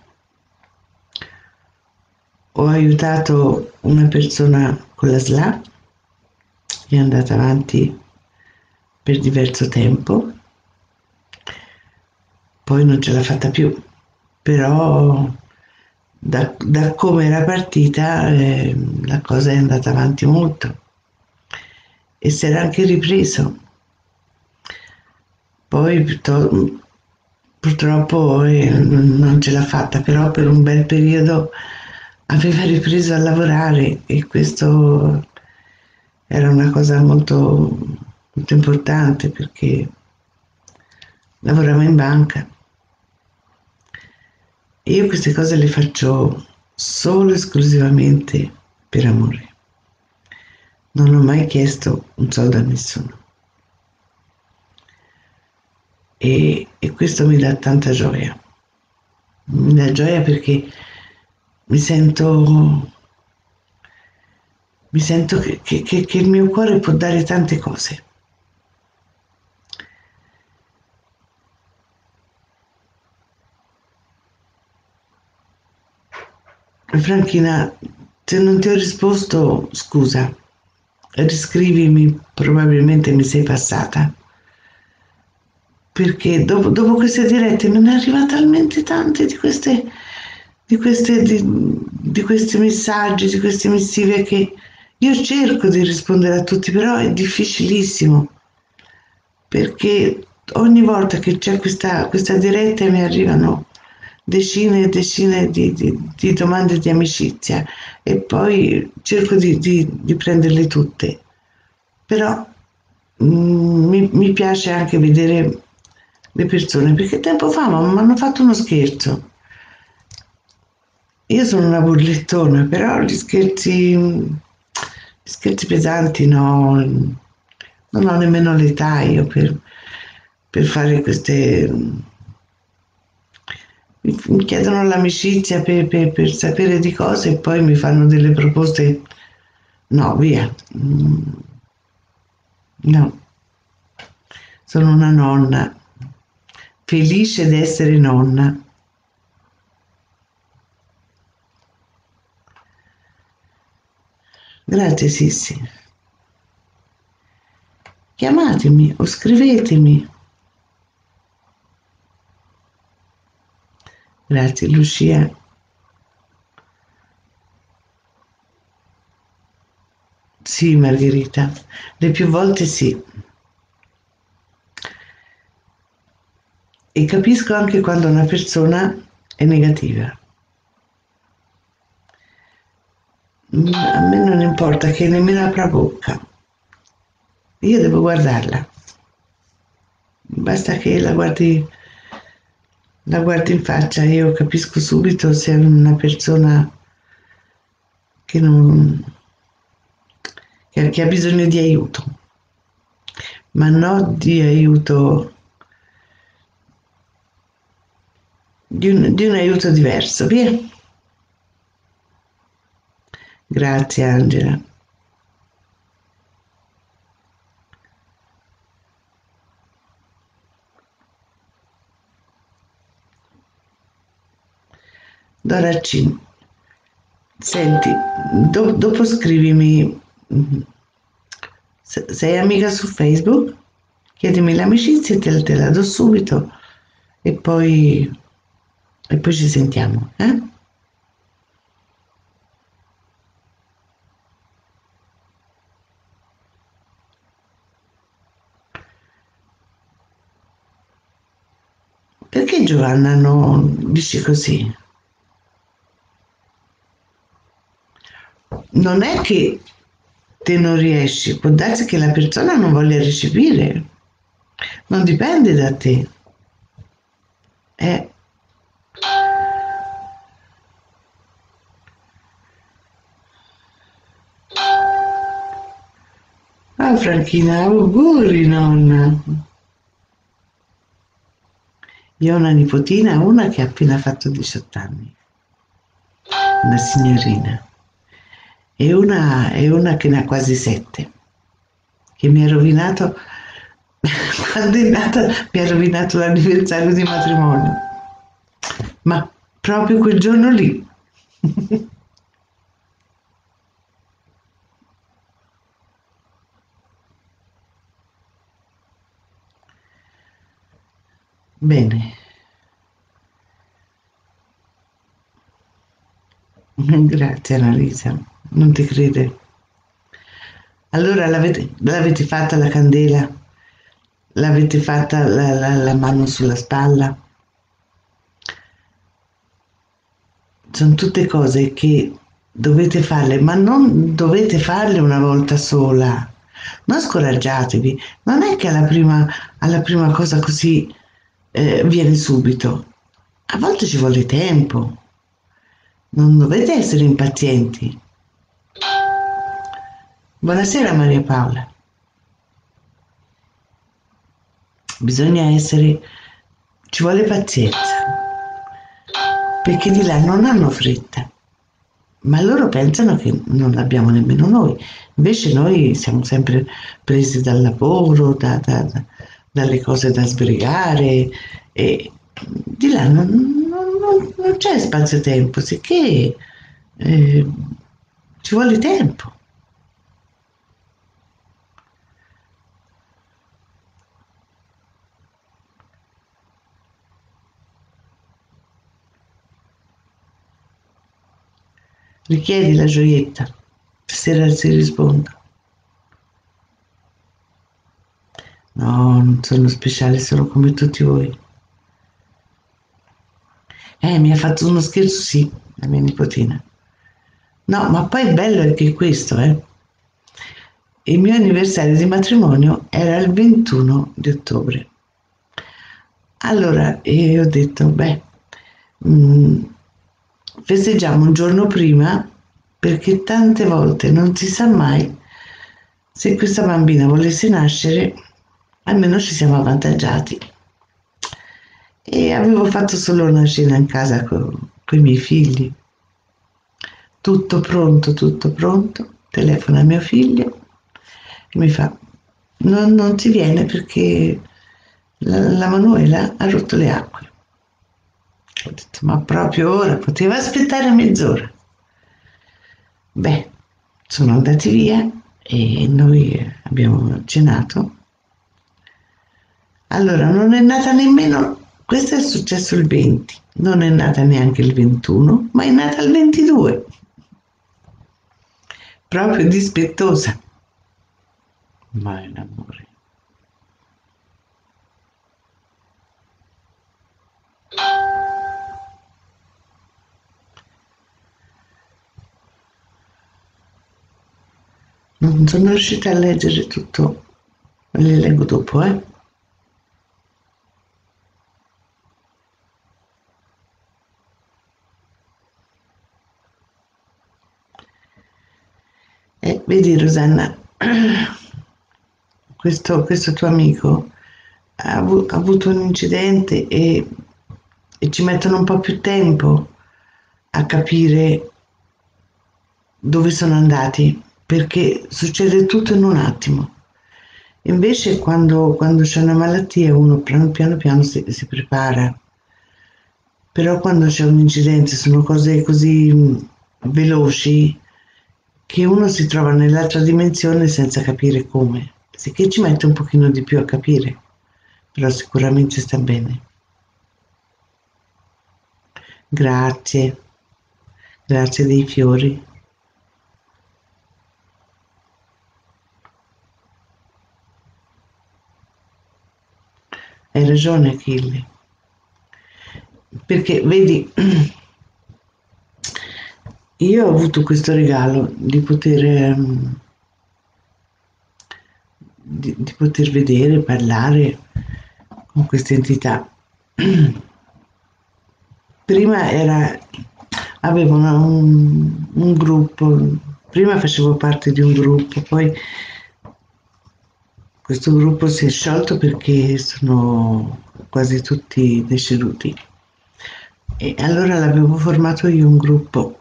Ho aiutato una persona con la SLA, è andata avanti per diverso tempo, poi non ce l'ha fatta più, però da come era partita la cosa è andata avanti molto e si era anche ripreso. Poi purtroppo non ce l'ha fatta, però per un bel periodo aveva ripreso a lavorare e questo era una cosa molto importante perché lavorava in banca e io queste cose le faccio solo e esclusivamente per amore. Non ho mai chiesto un soldo a nessuno e questo mi dà tanta gioia. Mi dà gioia perché mi sento, mi sento che il mio cuore può dare tante cose. Franchina, se non ti ho risposto, scusa, riscrivimi, probabilmente mi sei passata, perché dopo queste dirette me ne arriva talmente tante di questi messaggi, di queste missive che io cerco di rispondere a tutti, però è difficilissimo, perché ogni volta che c'è questa diretta mi arrivano decine e decine di domande di amicizia e poi cerco di prenderle tutte. Però mi piace anche vedere le persone, perché tempo fa mi hanno fatto uno scherzo. Io sono una burlettona, però gli scherzi pesanti no, non ho nemmeno l'età io per fare queste. Mi chiedono l'amicizia per sapere di cose e poi mi fanno delle proposte. No, via. No, sono una nonna, felice di essere nonna. Grazie Sissi. Chiamatemi o scrivetemi. Grazie Lucia. Sì, Margherita, le più volte sì. E capisco anche quando una persona è negativa. A me non importa che nemmeno apra bocca. Io devo guardarla. Basta che la guardi in faccia, io capisco subito se è una persona che non, che ha bisogno di aiuto, ma non di aiuto, di un aiuto diverso, via. Grazie Angela. Dora C. Senti, dopo scrivimi, sei amica su Facebook? Chiedimi l'amicizia e te la do subito e poi ci sentiamo, eh? Perché Giovanna non dici così? Non è che te non riesci, può darsi che la persona non voglia recepire, non dipende da te. Eh, ah, Franchina, auguri, nonna. Io ho una nipotina, una che ha appena fatto 18 anni, una signorina, e una che ne ha quasi 7, che mi ha rovinato, quando è nata, mi ha rovinato l'anniversario di matrimonio. Ma proprio quel giorno lì. Bene, grazie Annalisa, non ti crede. Allora l'avete fatta la candela? L'avete fatta la mano sulla spalla? Sono tutte cose che dovete farle, ma non dovete farle una volta sola. Non scoraggiatevi, non è che alla prima cosa così viene subito. A volte ci vuole tempo, non dovete essere impazienti. Buonasera Maria Paola. Ci vuole pazienza, perché di là non hanno fretta. ma loro pensano che non l'abbiamo nemmeno noi. Invece noi siamo sempre presi dal lavoro, dalle cose da sbrigare e di là non c'è spazio-tempo, sicché eh, ci vuole tempo. Richiedi la gioietta, stasera si risponda. No, non sono speciale, sono come tutti voi. Mi ha fatto uno scherzo, sì, la mia nipotina. No, ma poi il bello è che questo, il mio anniversario di matrimonio era il 21 di ottobre. Allora io ho detto, beh, mh, festeggiamo un giorno prima perché tante volte non si sa mai se questa bambina volesse nascere, almeno ci siamo avvantaggiati. E avevo fatto solo una cena in casa con i miei figli. Tutto pronto. Telefono a mio figlio e mi fa, non si viene perché la Manuela ha rotto le acque. Ho detto, ma proprio ora, poteva aspettare mezz'ora. Beh, sono andati via e noi abbiamo cenato. Allora, non è nata nemmeno, questo è successo il 20, non è nata neanche il 21, ma è nata il 22, proprio dispettosa. Ma è un amore. Non sono riuscita a leggere tutto, le leggo dopo, eh. Vedi Rosanna, questo tuo amico ha avuto un incidente e ci mettono un po' più tempo a capire dove sono andati, perché succede tutto in un attimo. Invece quando c'è una malattia uno piano piano si prepara, però quando c'è un incidente sono cose così veloci che uno si trova nell'altra dimensione senza capire come, sicché ci mette un pochino di più a capire, però sicuramente sta bene. Grazie, grazie dei fiori. Hai ragione Achille, perché vedi, io ho avuto questo regalo di poter vedere, parlare con queste entità. Prima avevo un gruppo, prima facevo parte di un gruppo, poi questo gruppo si è sciolto perché sono quasi tutti deceduti. E allora l'avevo formato io un gruppo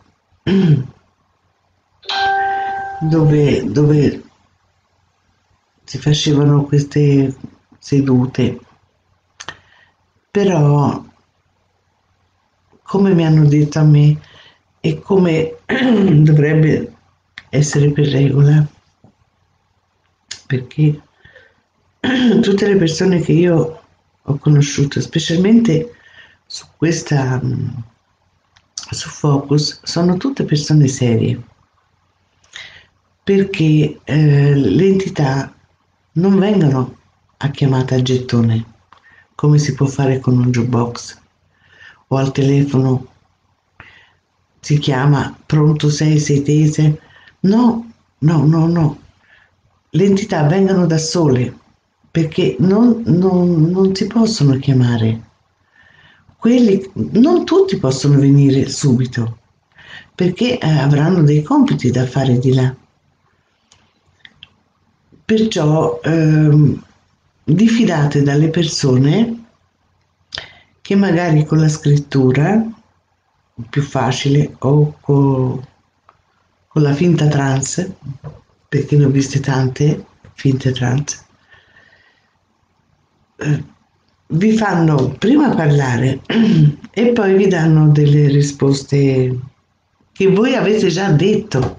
dove si facevano queste sedute, però come mi hanno detto a me e come dovrebbe essere per regola, perché tutte le persone che io ho conosciuto, specialmente su questa, su Focus, sono tutte persone serie, perché le entità non vengono a chiamata a gettone, come si può fare con un jukebox o al telefono si chiama pronto sei tese. No, no. Le entità vengono da sole perché non si possono chiamare. Quelli, non tutti possono venire subito perché avranno dei compiti da fare di là. Perciò diffidate dalle persone che magari con la scrittura più facile o con la finta trans, perché ne ho viste tante finte trans, vi fanno prima parlare e poi vi danno delle risposte che voi avete già detto.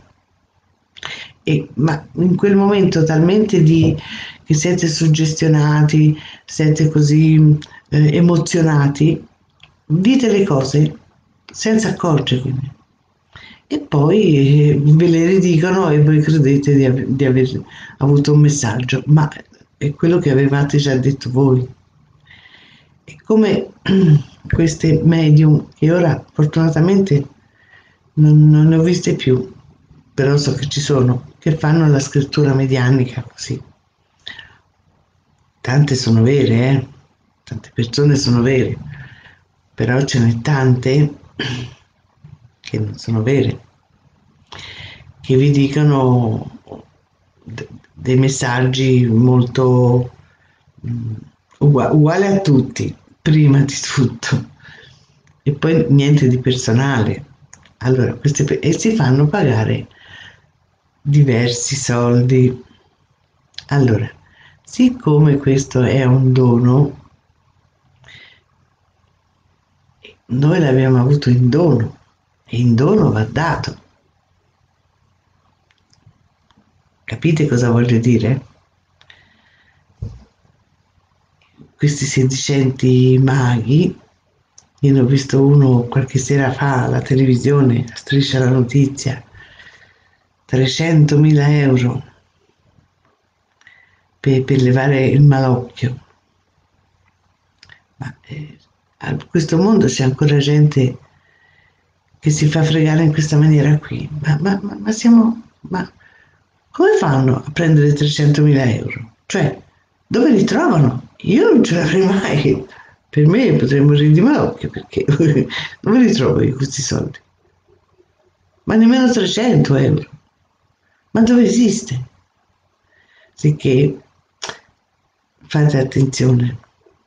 Ma in quel momento talmente che siete suggestionati, siete così emozionati, dite le cose senza accorgervene e poi ve le ridicono e voi credete di aver avuto un messaggio, ma è quello che avevate già detto voi. E come queste medium, che ora fortunatamente non ne ho viste più, però so che ci sono, che fanno la scrittura medianica così. Tante sono vere, tante persone sono vere, però ce n'è tante che non sono vere, che vi dicono dei messaggi molto uguali a tutti, prima di tutto, e poi niente di personale. Allora, e si fanno pagare diversi soldi. Allora, siccome questo è un dono, noi l'abbiamo avuto in dono e in dono va dato. Capite cosa voglio dire? Questi sedicenti maghi, io ne ho visto uno qualche sera fa alla televisione, a Striscia la Notizia, 300.000 euro per levare il malocchio. Ma a questo mondo c'è ancora gente che si fa fregare in questa maniera qui. Ma come fanno a prendere 300.000 euro? Cioè, dove li trovano? Io non ce l'avrei mai. Per me potrei morire di malocchio perché dove li trovo io questi soldi? Ma nemmeno 300 euro. Ma dove esiste? Sicché fate attenzione,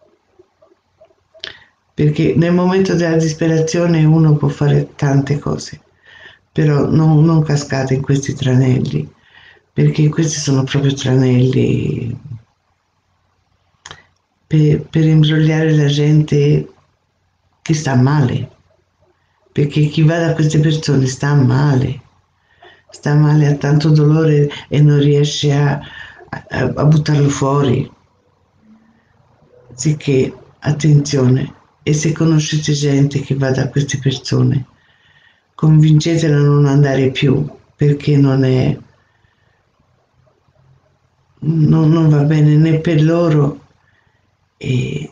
perché nel momento della disperazione uno può fare tante cose, però non cascate in questi tranelli, perché questi sono proprio tranelli per imbrogliare la gente che sta male, perché chi va da queste persone sta male, ha tanto dolore e non riesce a buttarlo fuori. Sicché attenzione, e se conoscete gente che va da queste persone, convincetela a non andare più perché non va bene né per loro e,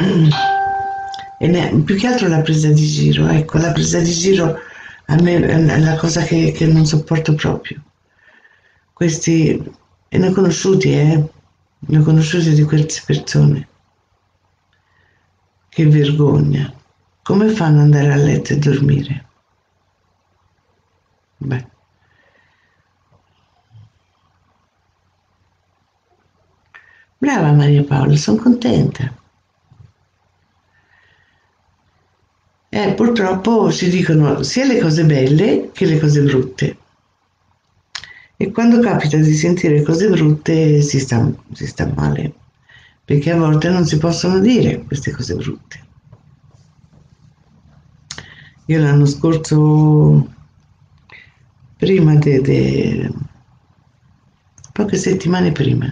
più che altro la presa di giro, ecco, la presa di giro a me è la cosa che non sopporto proprio. Questi, e ne ho conosciuti di queste persone. Che vergogna. Come fanno ad andare a letto e dormire? Beh. Brava Maria Paola, sono contenta. Purtroppo si dicono sia le cose belle che le cose brutte. E quando capita di sentire cose brutte si sta male, perché a volte non si possono dire queste cose brutte. Io l'anno scorso, prima poche settimane prima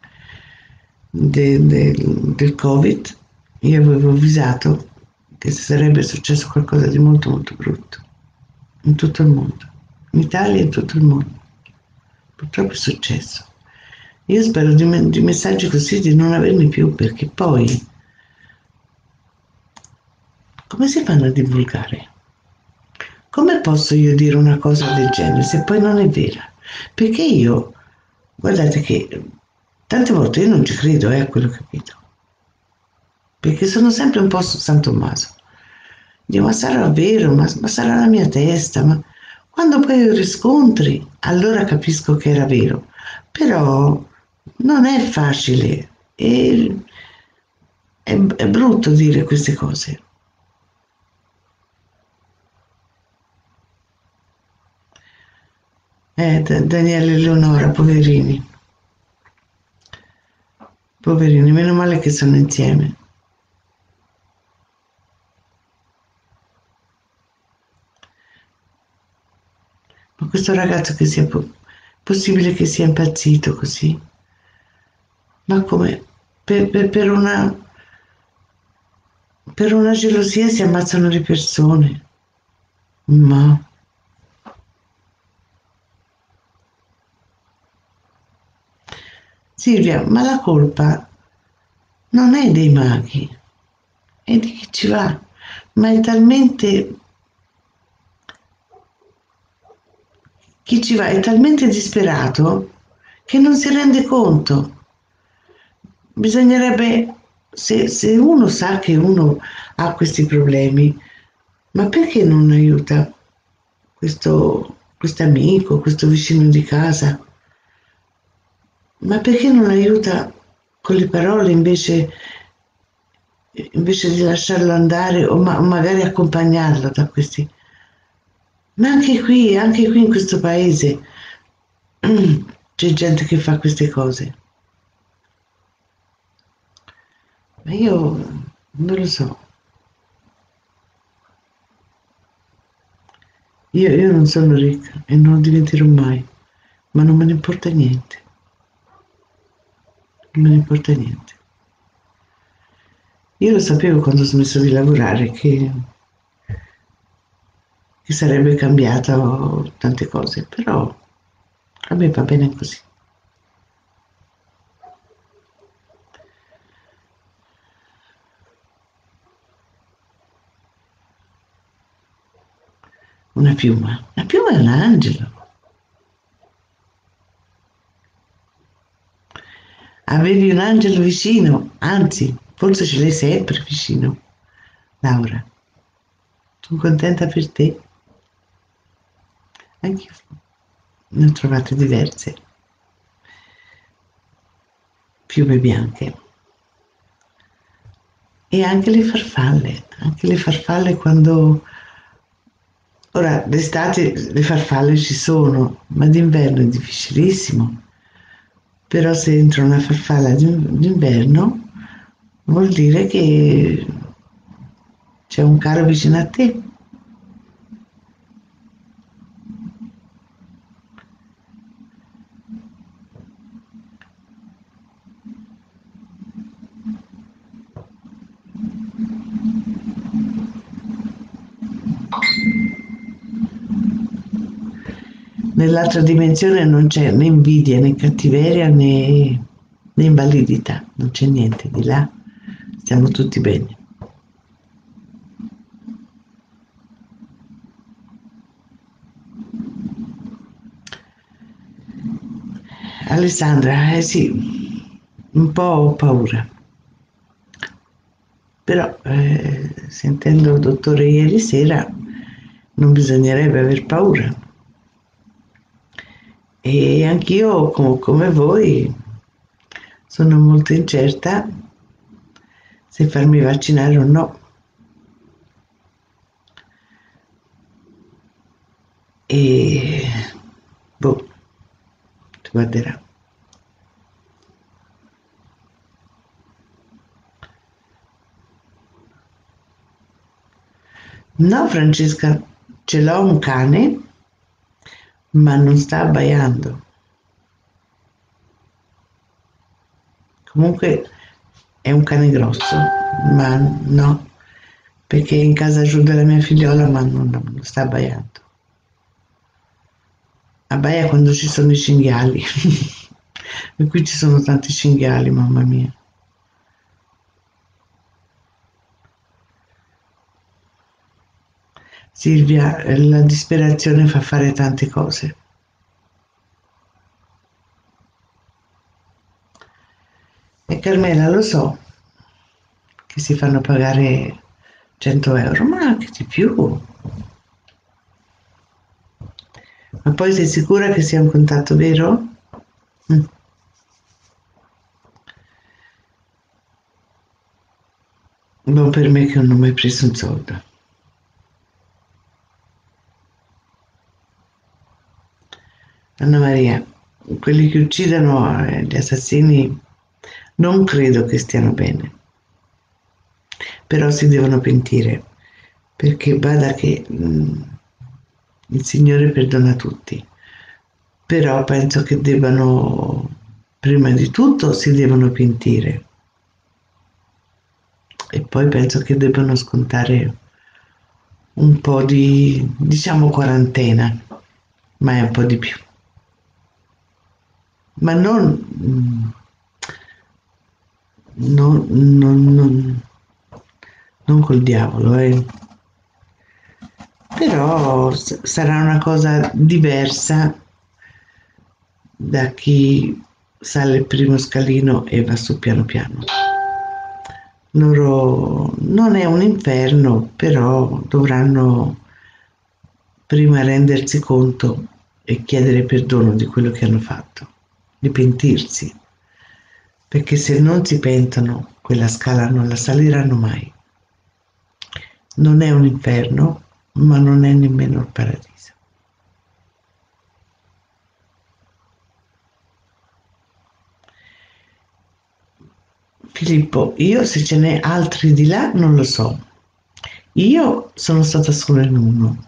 del Covid, io avevo avvisato che sarebbe successo qualcosa di molto molto brutto in tutto il mondo, in Italia e in tutto il mondo. Purtroppo è successo. Io spero di messaggi così di non averne più, perché poi come si fanno a divulgare? Come posso io dire una cosa del genere se poi non è vera? Perché io, guardate che tante volte io non ci credo a quello che vedo, perché sono sempre un po' su San Tommaso. Dico, ma sarà vero, ma sarà la mia testa, ma quando poi lo riscontri, allora capisco che era vero. Però non è facile, è brutto dire queste cose. Daniele e Leonora, poverini. Poverini, meno male che sono insieme. Ma questo ragazzo che sia possibile che sia impazzito così? Ma come? Per una gelosia si ammazzano le persone. Ma Silvia, ma la colpa non è dei maghi, è di chi ci va. Ma è talmente chi ci va è talmente disperato che non si rende conto. Bisognerebbe, se uno sa che uno ha questi problemi, ma perché non aiuta questo amico, questo vicino di casa? Ma perché non aiuta con le parole invece di lasciarlo andare o magari accompagnarlo da questi? Ma anche qui in questo paese c'è gente che fa queste cose. Ma io non lo so, io non sono ricca e non lo diventerò mai, ma non me ne importa niente, non me ne importa niente. Io lo sapevo quando ho smesso di lavorare che sarebbe cambiato tante cose, però a me va bene così. Una piuma è un angelo. Avevi un angelo vicino, anzi, forse ce l'hai sempre vicino, Laura. Sono contenta per te. Anche io ne ho trovate diverse, piume bianche. E anche le farfalle quando... Ora, d'estate le farfalle ci sono, ma d'inverno è difficilissimo. Però se entra una farfalla d'inverno vuol dire che c'è un caro vicino a te. Nell'altra dimensione non c'è né invidia né cattiveria né invalidità, non c'è niente di là, stiamo tutti bene. Alessandra, eh sì, un po' ho paura, però sentendo il dottore ieri sera non bisognerebbe aver paura. E anch'io, come voi, sono molto incerta se farmi vaccinare o no. E boh, si guarderà. No, Francesca, ce l'ho un cane, ma non sta abbaiando. Comunque è un cane grosso, ma no, perché è in casa giù della mia figliola, ma non sta abbaiando. Abbaia quando ci sono i cinghiali. E qui ci sono tanti cinghiali, mamma mia. Silvia, la disperazione fa fare tante cose. E Carmela, lo so che si fanno pagare 100 euro, ma anche di più. Ma poi sei sicura che sia un contatto vero? Mm. Non per me che non ho mai preso un soldo. Anna Maria, quelli che uccidono, gli assassini, non credo che stiano bene, però si devono pentire, perché bada che il Signore perdona tutti, però penso che debbano, prima di tutto, si devono pentire e poi penso che debbano scontare un po' di, diciamo, quarantena, ma è un po' di più. Ma non, non col diavolo, però sarà una cosa diversa da chi sale il primo scalino e va su piano piano. Loro non è un inferno, però dovranno prima rendersi conto e chiedere perdono di quello che hanno fatto, di pentirsi, perché se non si pentono quella scala non la saliranno mai. Non è un inferno, ma non è nemmeno il paradiso. Filippo, io se ce n'è altri di là non lo so. Io sono stata solo in uno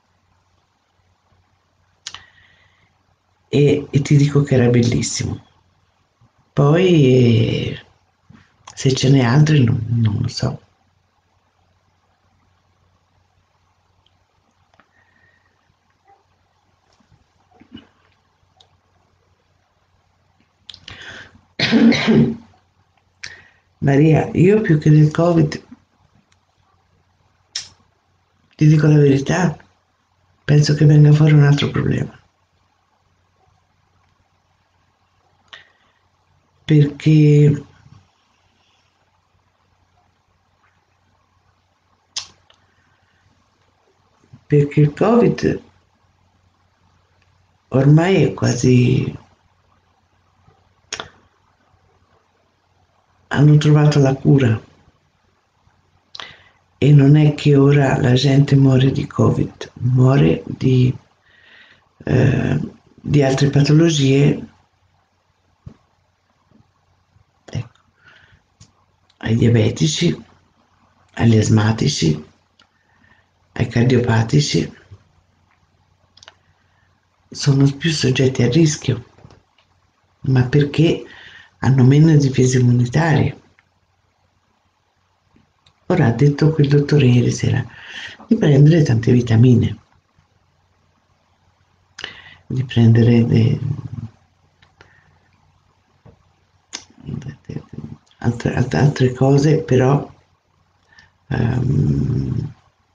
e ti dico che era bellissimo. Poi se ce n'è altri non lo so. Maria, io più che del Covid, ti dico la verità, penso che venga fuori un altro problema. Perché, perché il Covid ormai è quasi. Hanno trovato la cura e non è che ora la gente muore di Covid, muore eh, di altre patologie, ecco, ai diabetici, agli asmatici, ai cardiopatici, sono più soggetti a rischio, ma perché hanno meno difese immunitarie. Ora ha detto quel dottore ieri sera di prendere tante vitamine, di prendere altre cose, però ehm,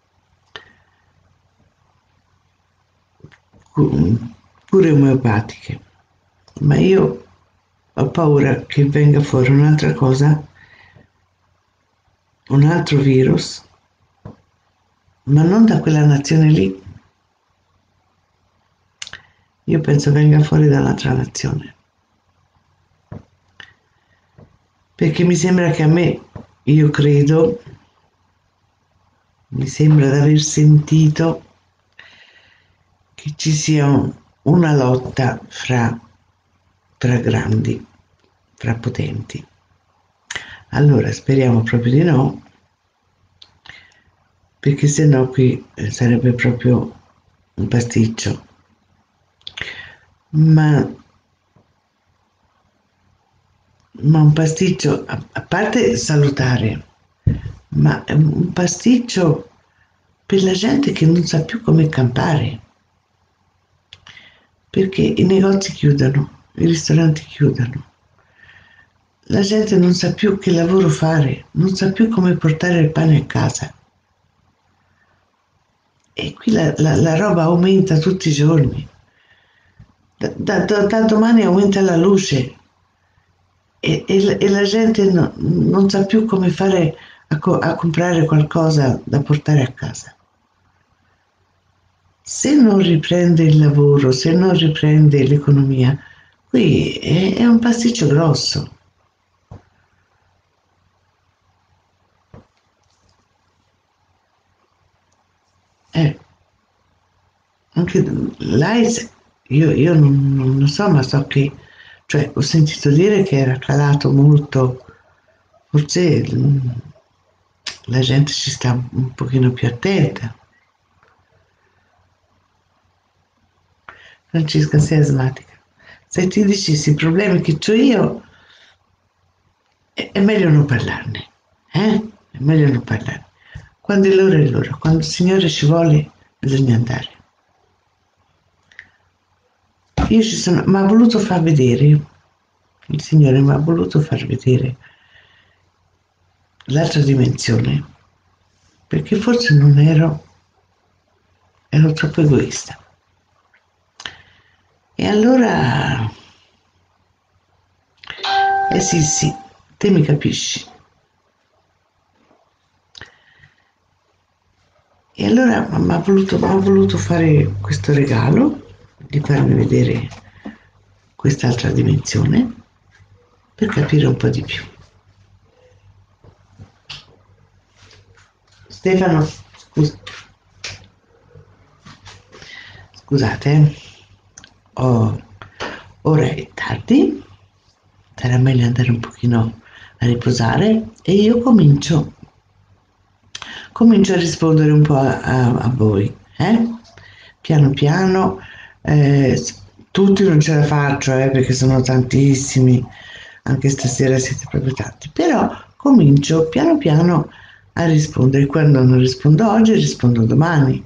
pure omeopatiche. Ma io ho paura che venga fuori un'altra cosa, un altro virus, ma non da quella nazione lì. Io penso venga fuori da un'altra nazione. Perché mi sembra che a me, io credo, mi sembra di aver sentito che ci sia una lotta fra grandi, fra potenti. Allora speriamo proprio di no, perché sennò qui sarebbe proprio un pasticcio. Ma, ma un pasticcio, a parte salutare, ma è un pasticcio per la gente che non sa più come campare, perché i negozi chiudono, i ristoranti chiudono, la gente non sa più che lavoro fare, non sa più come portare il pane a casa. E qui la roba aumenta tutti i giorni. Da domani aumenta la luce e la gente non sa più come fare a comprare qualcosa da portare a casa. Se non riprende il lavoro, se non riprende l'economia, qui è un pasticcio grosso. Eh, anche l'AIDS io non lo so, ma so che, cioè, ho sentito dire che era calato molto, forse la gente ci sta un pochino più attenta. Francesca, sei asmatica. Se ti dicessi i problemi che ho io, è meglio non parlarne, eh? È meglio non parlarne. Quando è loro è loro, quando il Signore ci vuole, bisogna andare. Io ci sono, mi ha voluto far vedere, il Signore mi ha voluto far vedere l'altra dimensione, perché forse non ero troppo egoista. E allora, eh sì, sì, te mi capisci. E allora m'ha voluto fare questo regalo di farmi vedere quest'altra dimensione per capire un po' di più. Stefano, scusate, oh, ora è tardi, sarà meglio andare un pochino a riposare e io comincio a rispondere un po' a voi, eh? Piano piano, tutti non ce la faccio, perché sono tantissimi, anche stasera siete proprio tanti, però comincio piano piano a rispondere, quando non rispondo oggi rispondo domani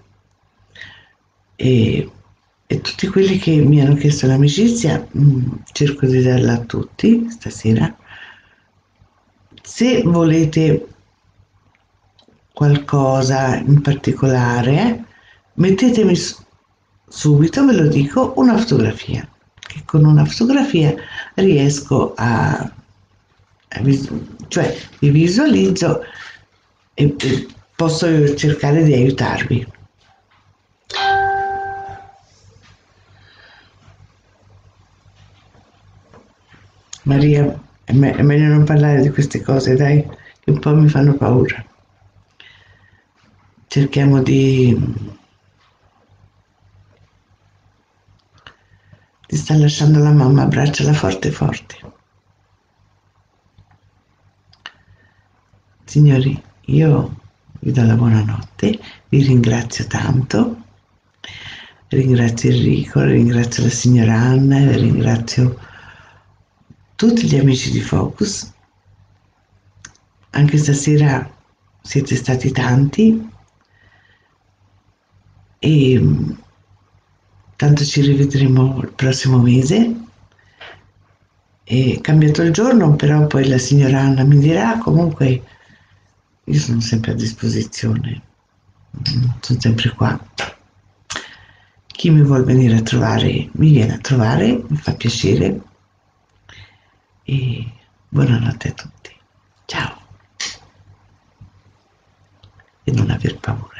e, e tutti quelli che mi hanno chiesto l'amicizia cerco di darla a tutti stasera. Se volete qualcosa in particolare, mettetemi subito, ve lo dico, una fotografia, che con una fotografia riesco cioè vi visualizzo e posso cercare di aiutarvi. Maria, è meglio non parlare di queste cose, dai, che un po' mi fanno paura. Cerchiamo di sta lasciando la mamma, abbracciala forte forte. Signori, io vi do la buonanotte, vi ringrazio tanto, ringrazio Enrico, ringrazio la signora Anna, ringrazio tutti gli amici di Focus. Anche stasera siete stati tanti e tanto ci rivedremo il prossimo mese. È cambiato il giorno, però poi la signora Anna mi dirà, comunque io sono sempre a disposizione, sono sempre qua. Chi mi vuol venire a trovare mi viene a trovare, mi fa piacere e buonanotte a tutti. Ciao e non aver paura.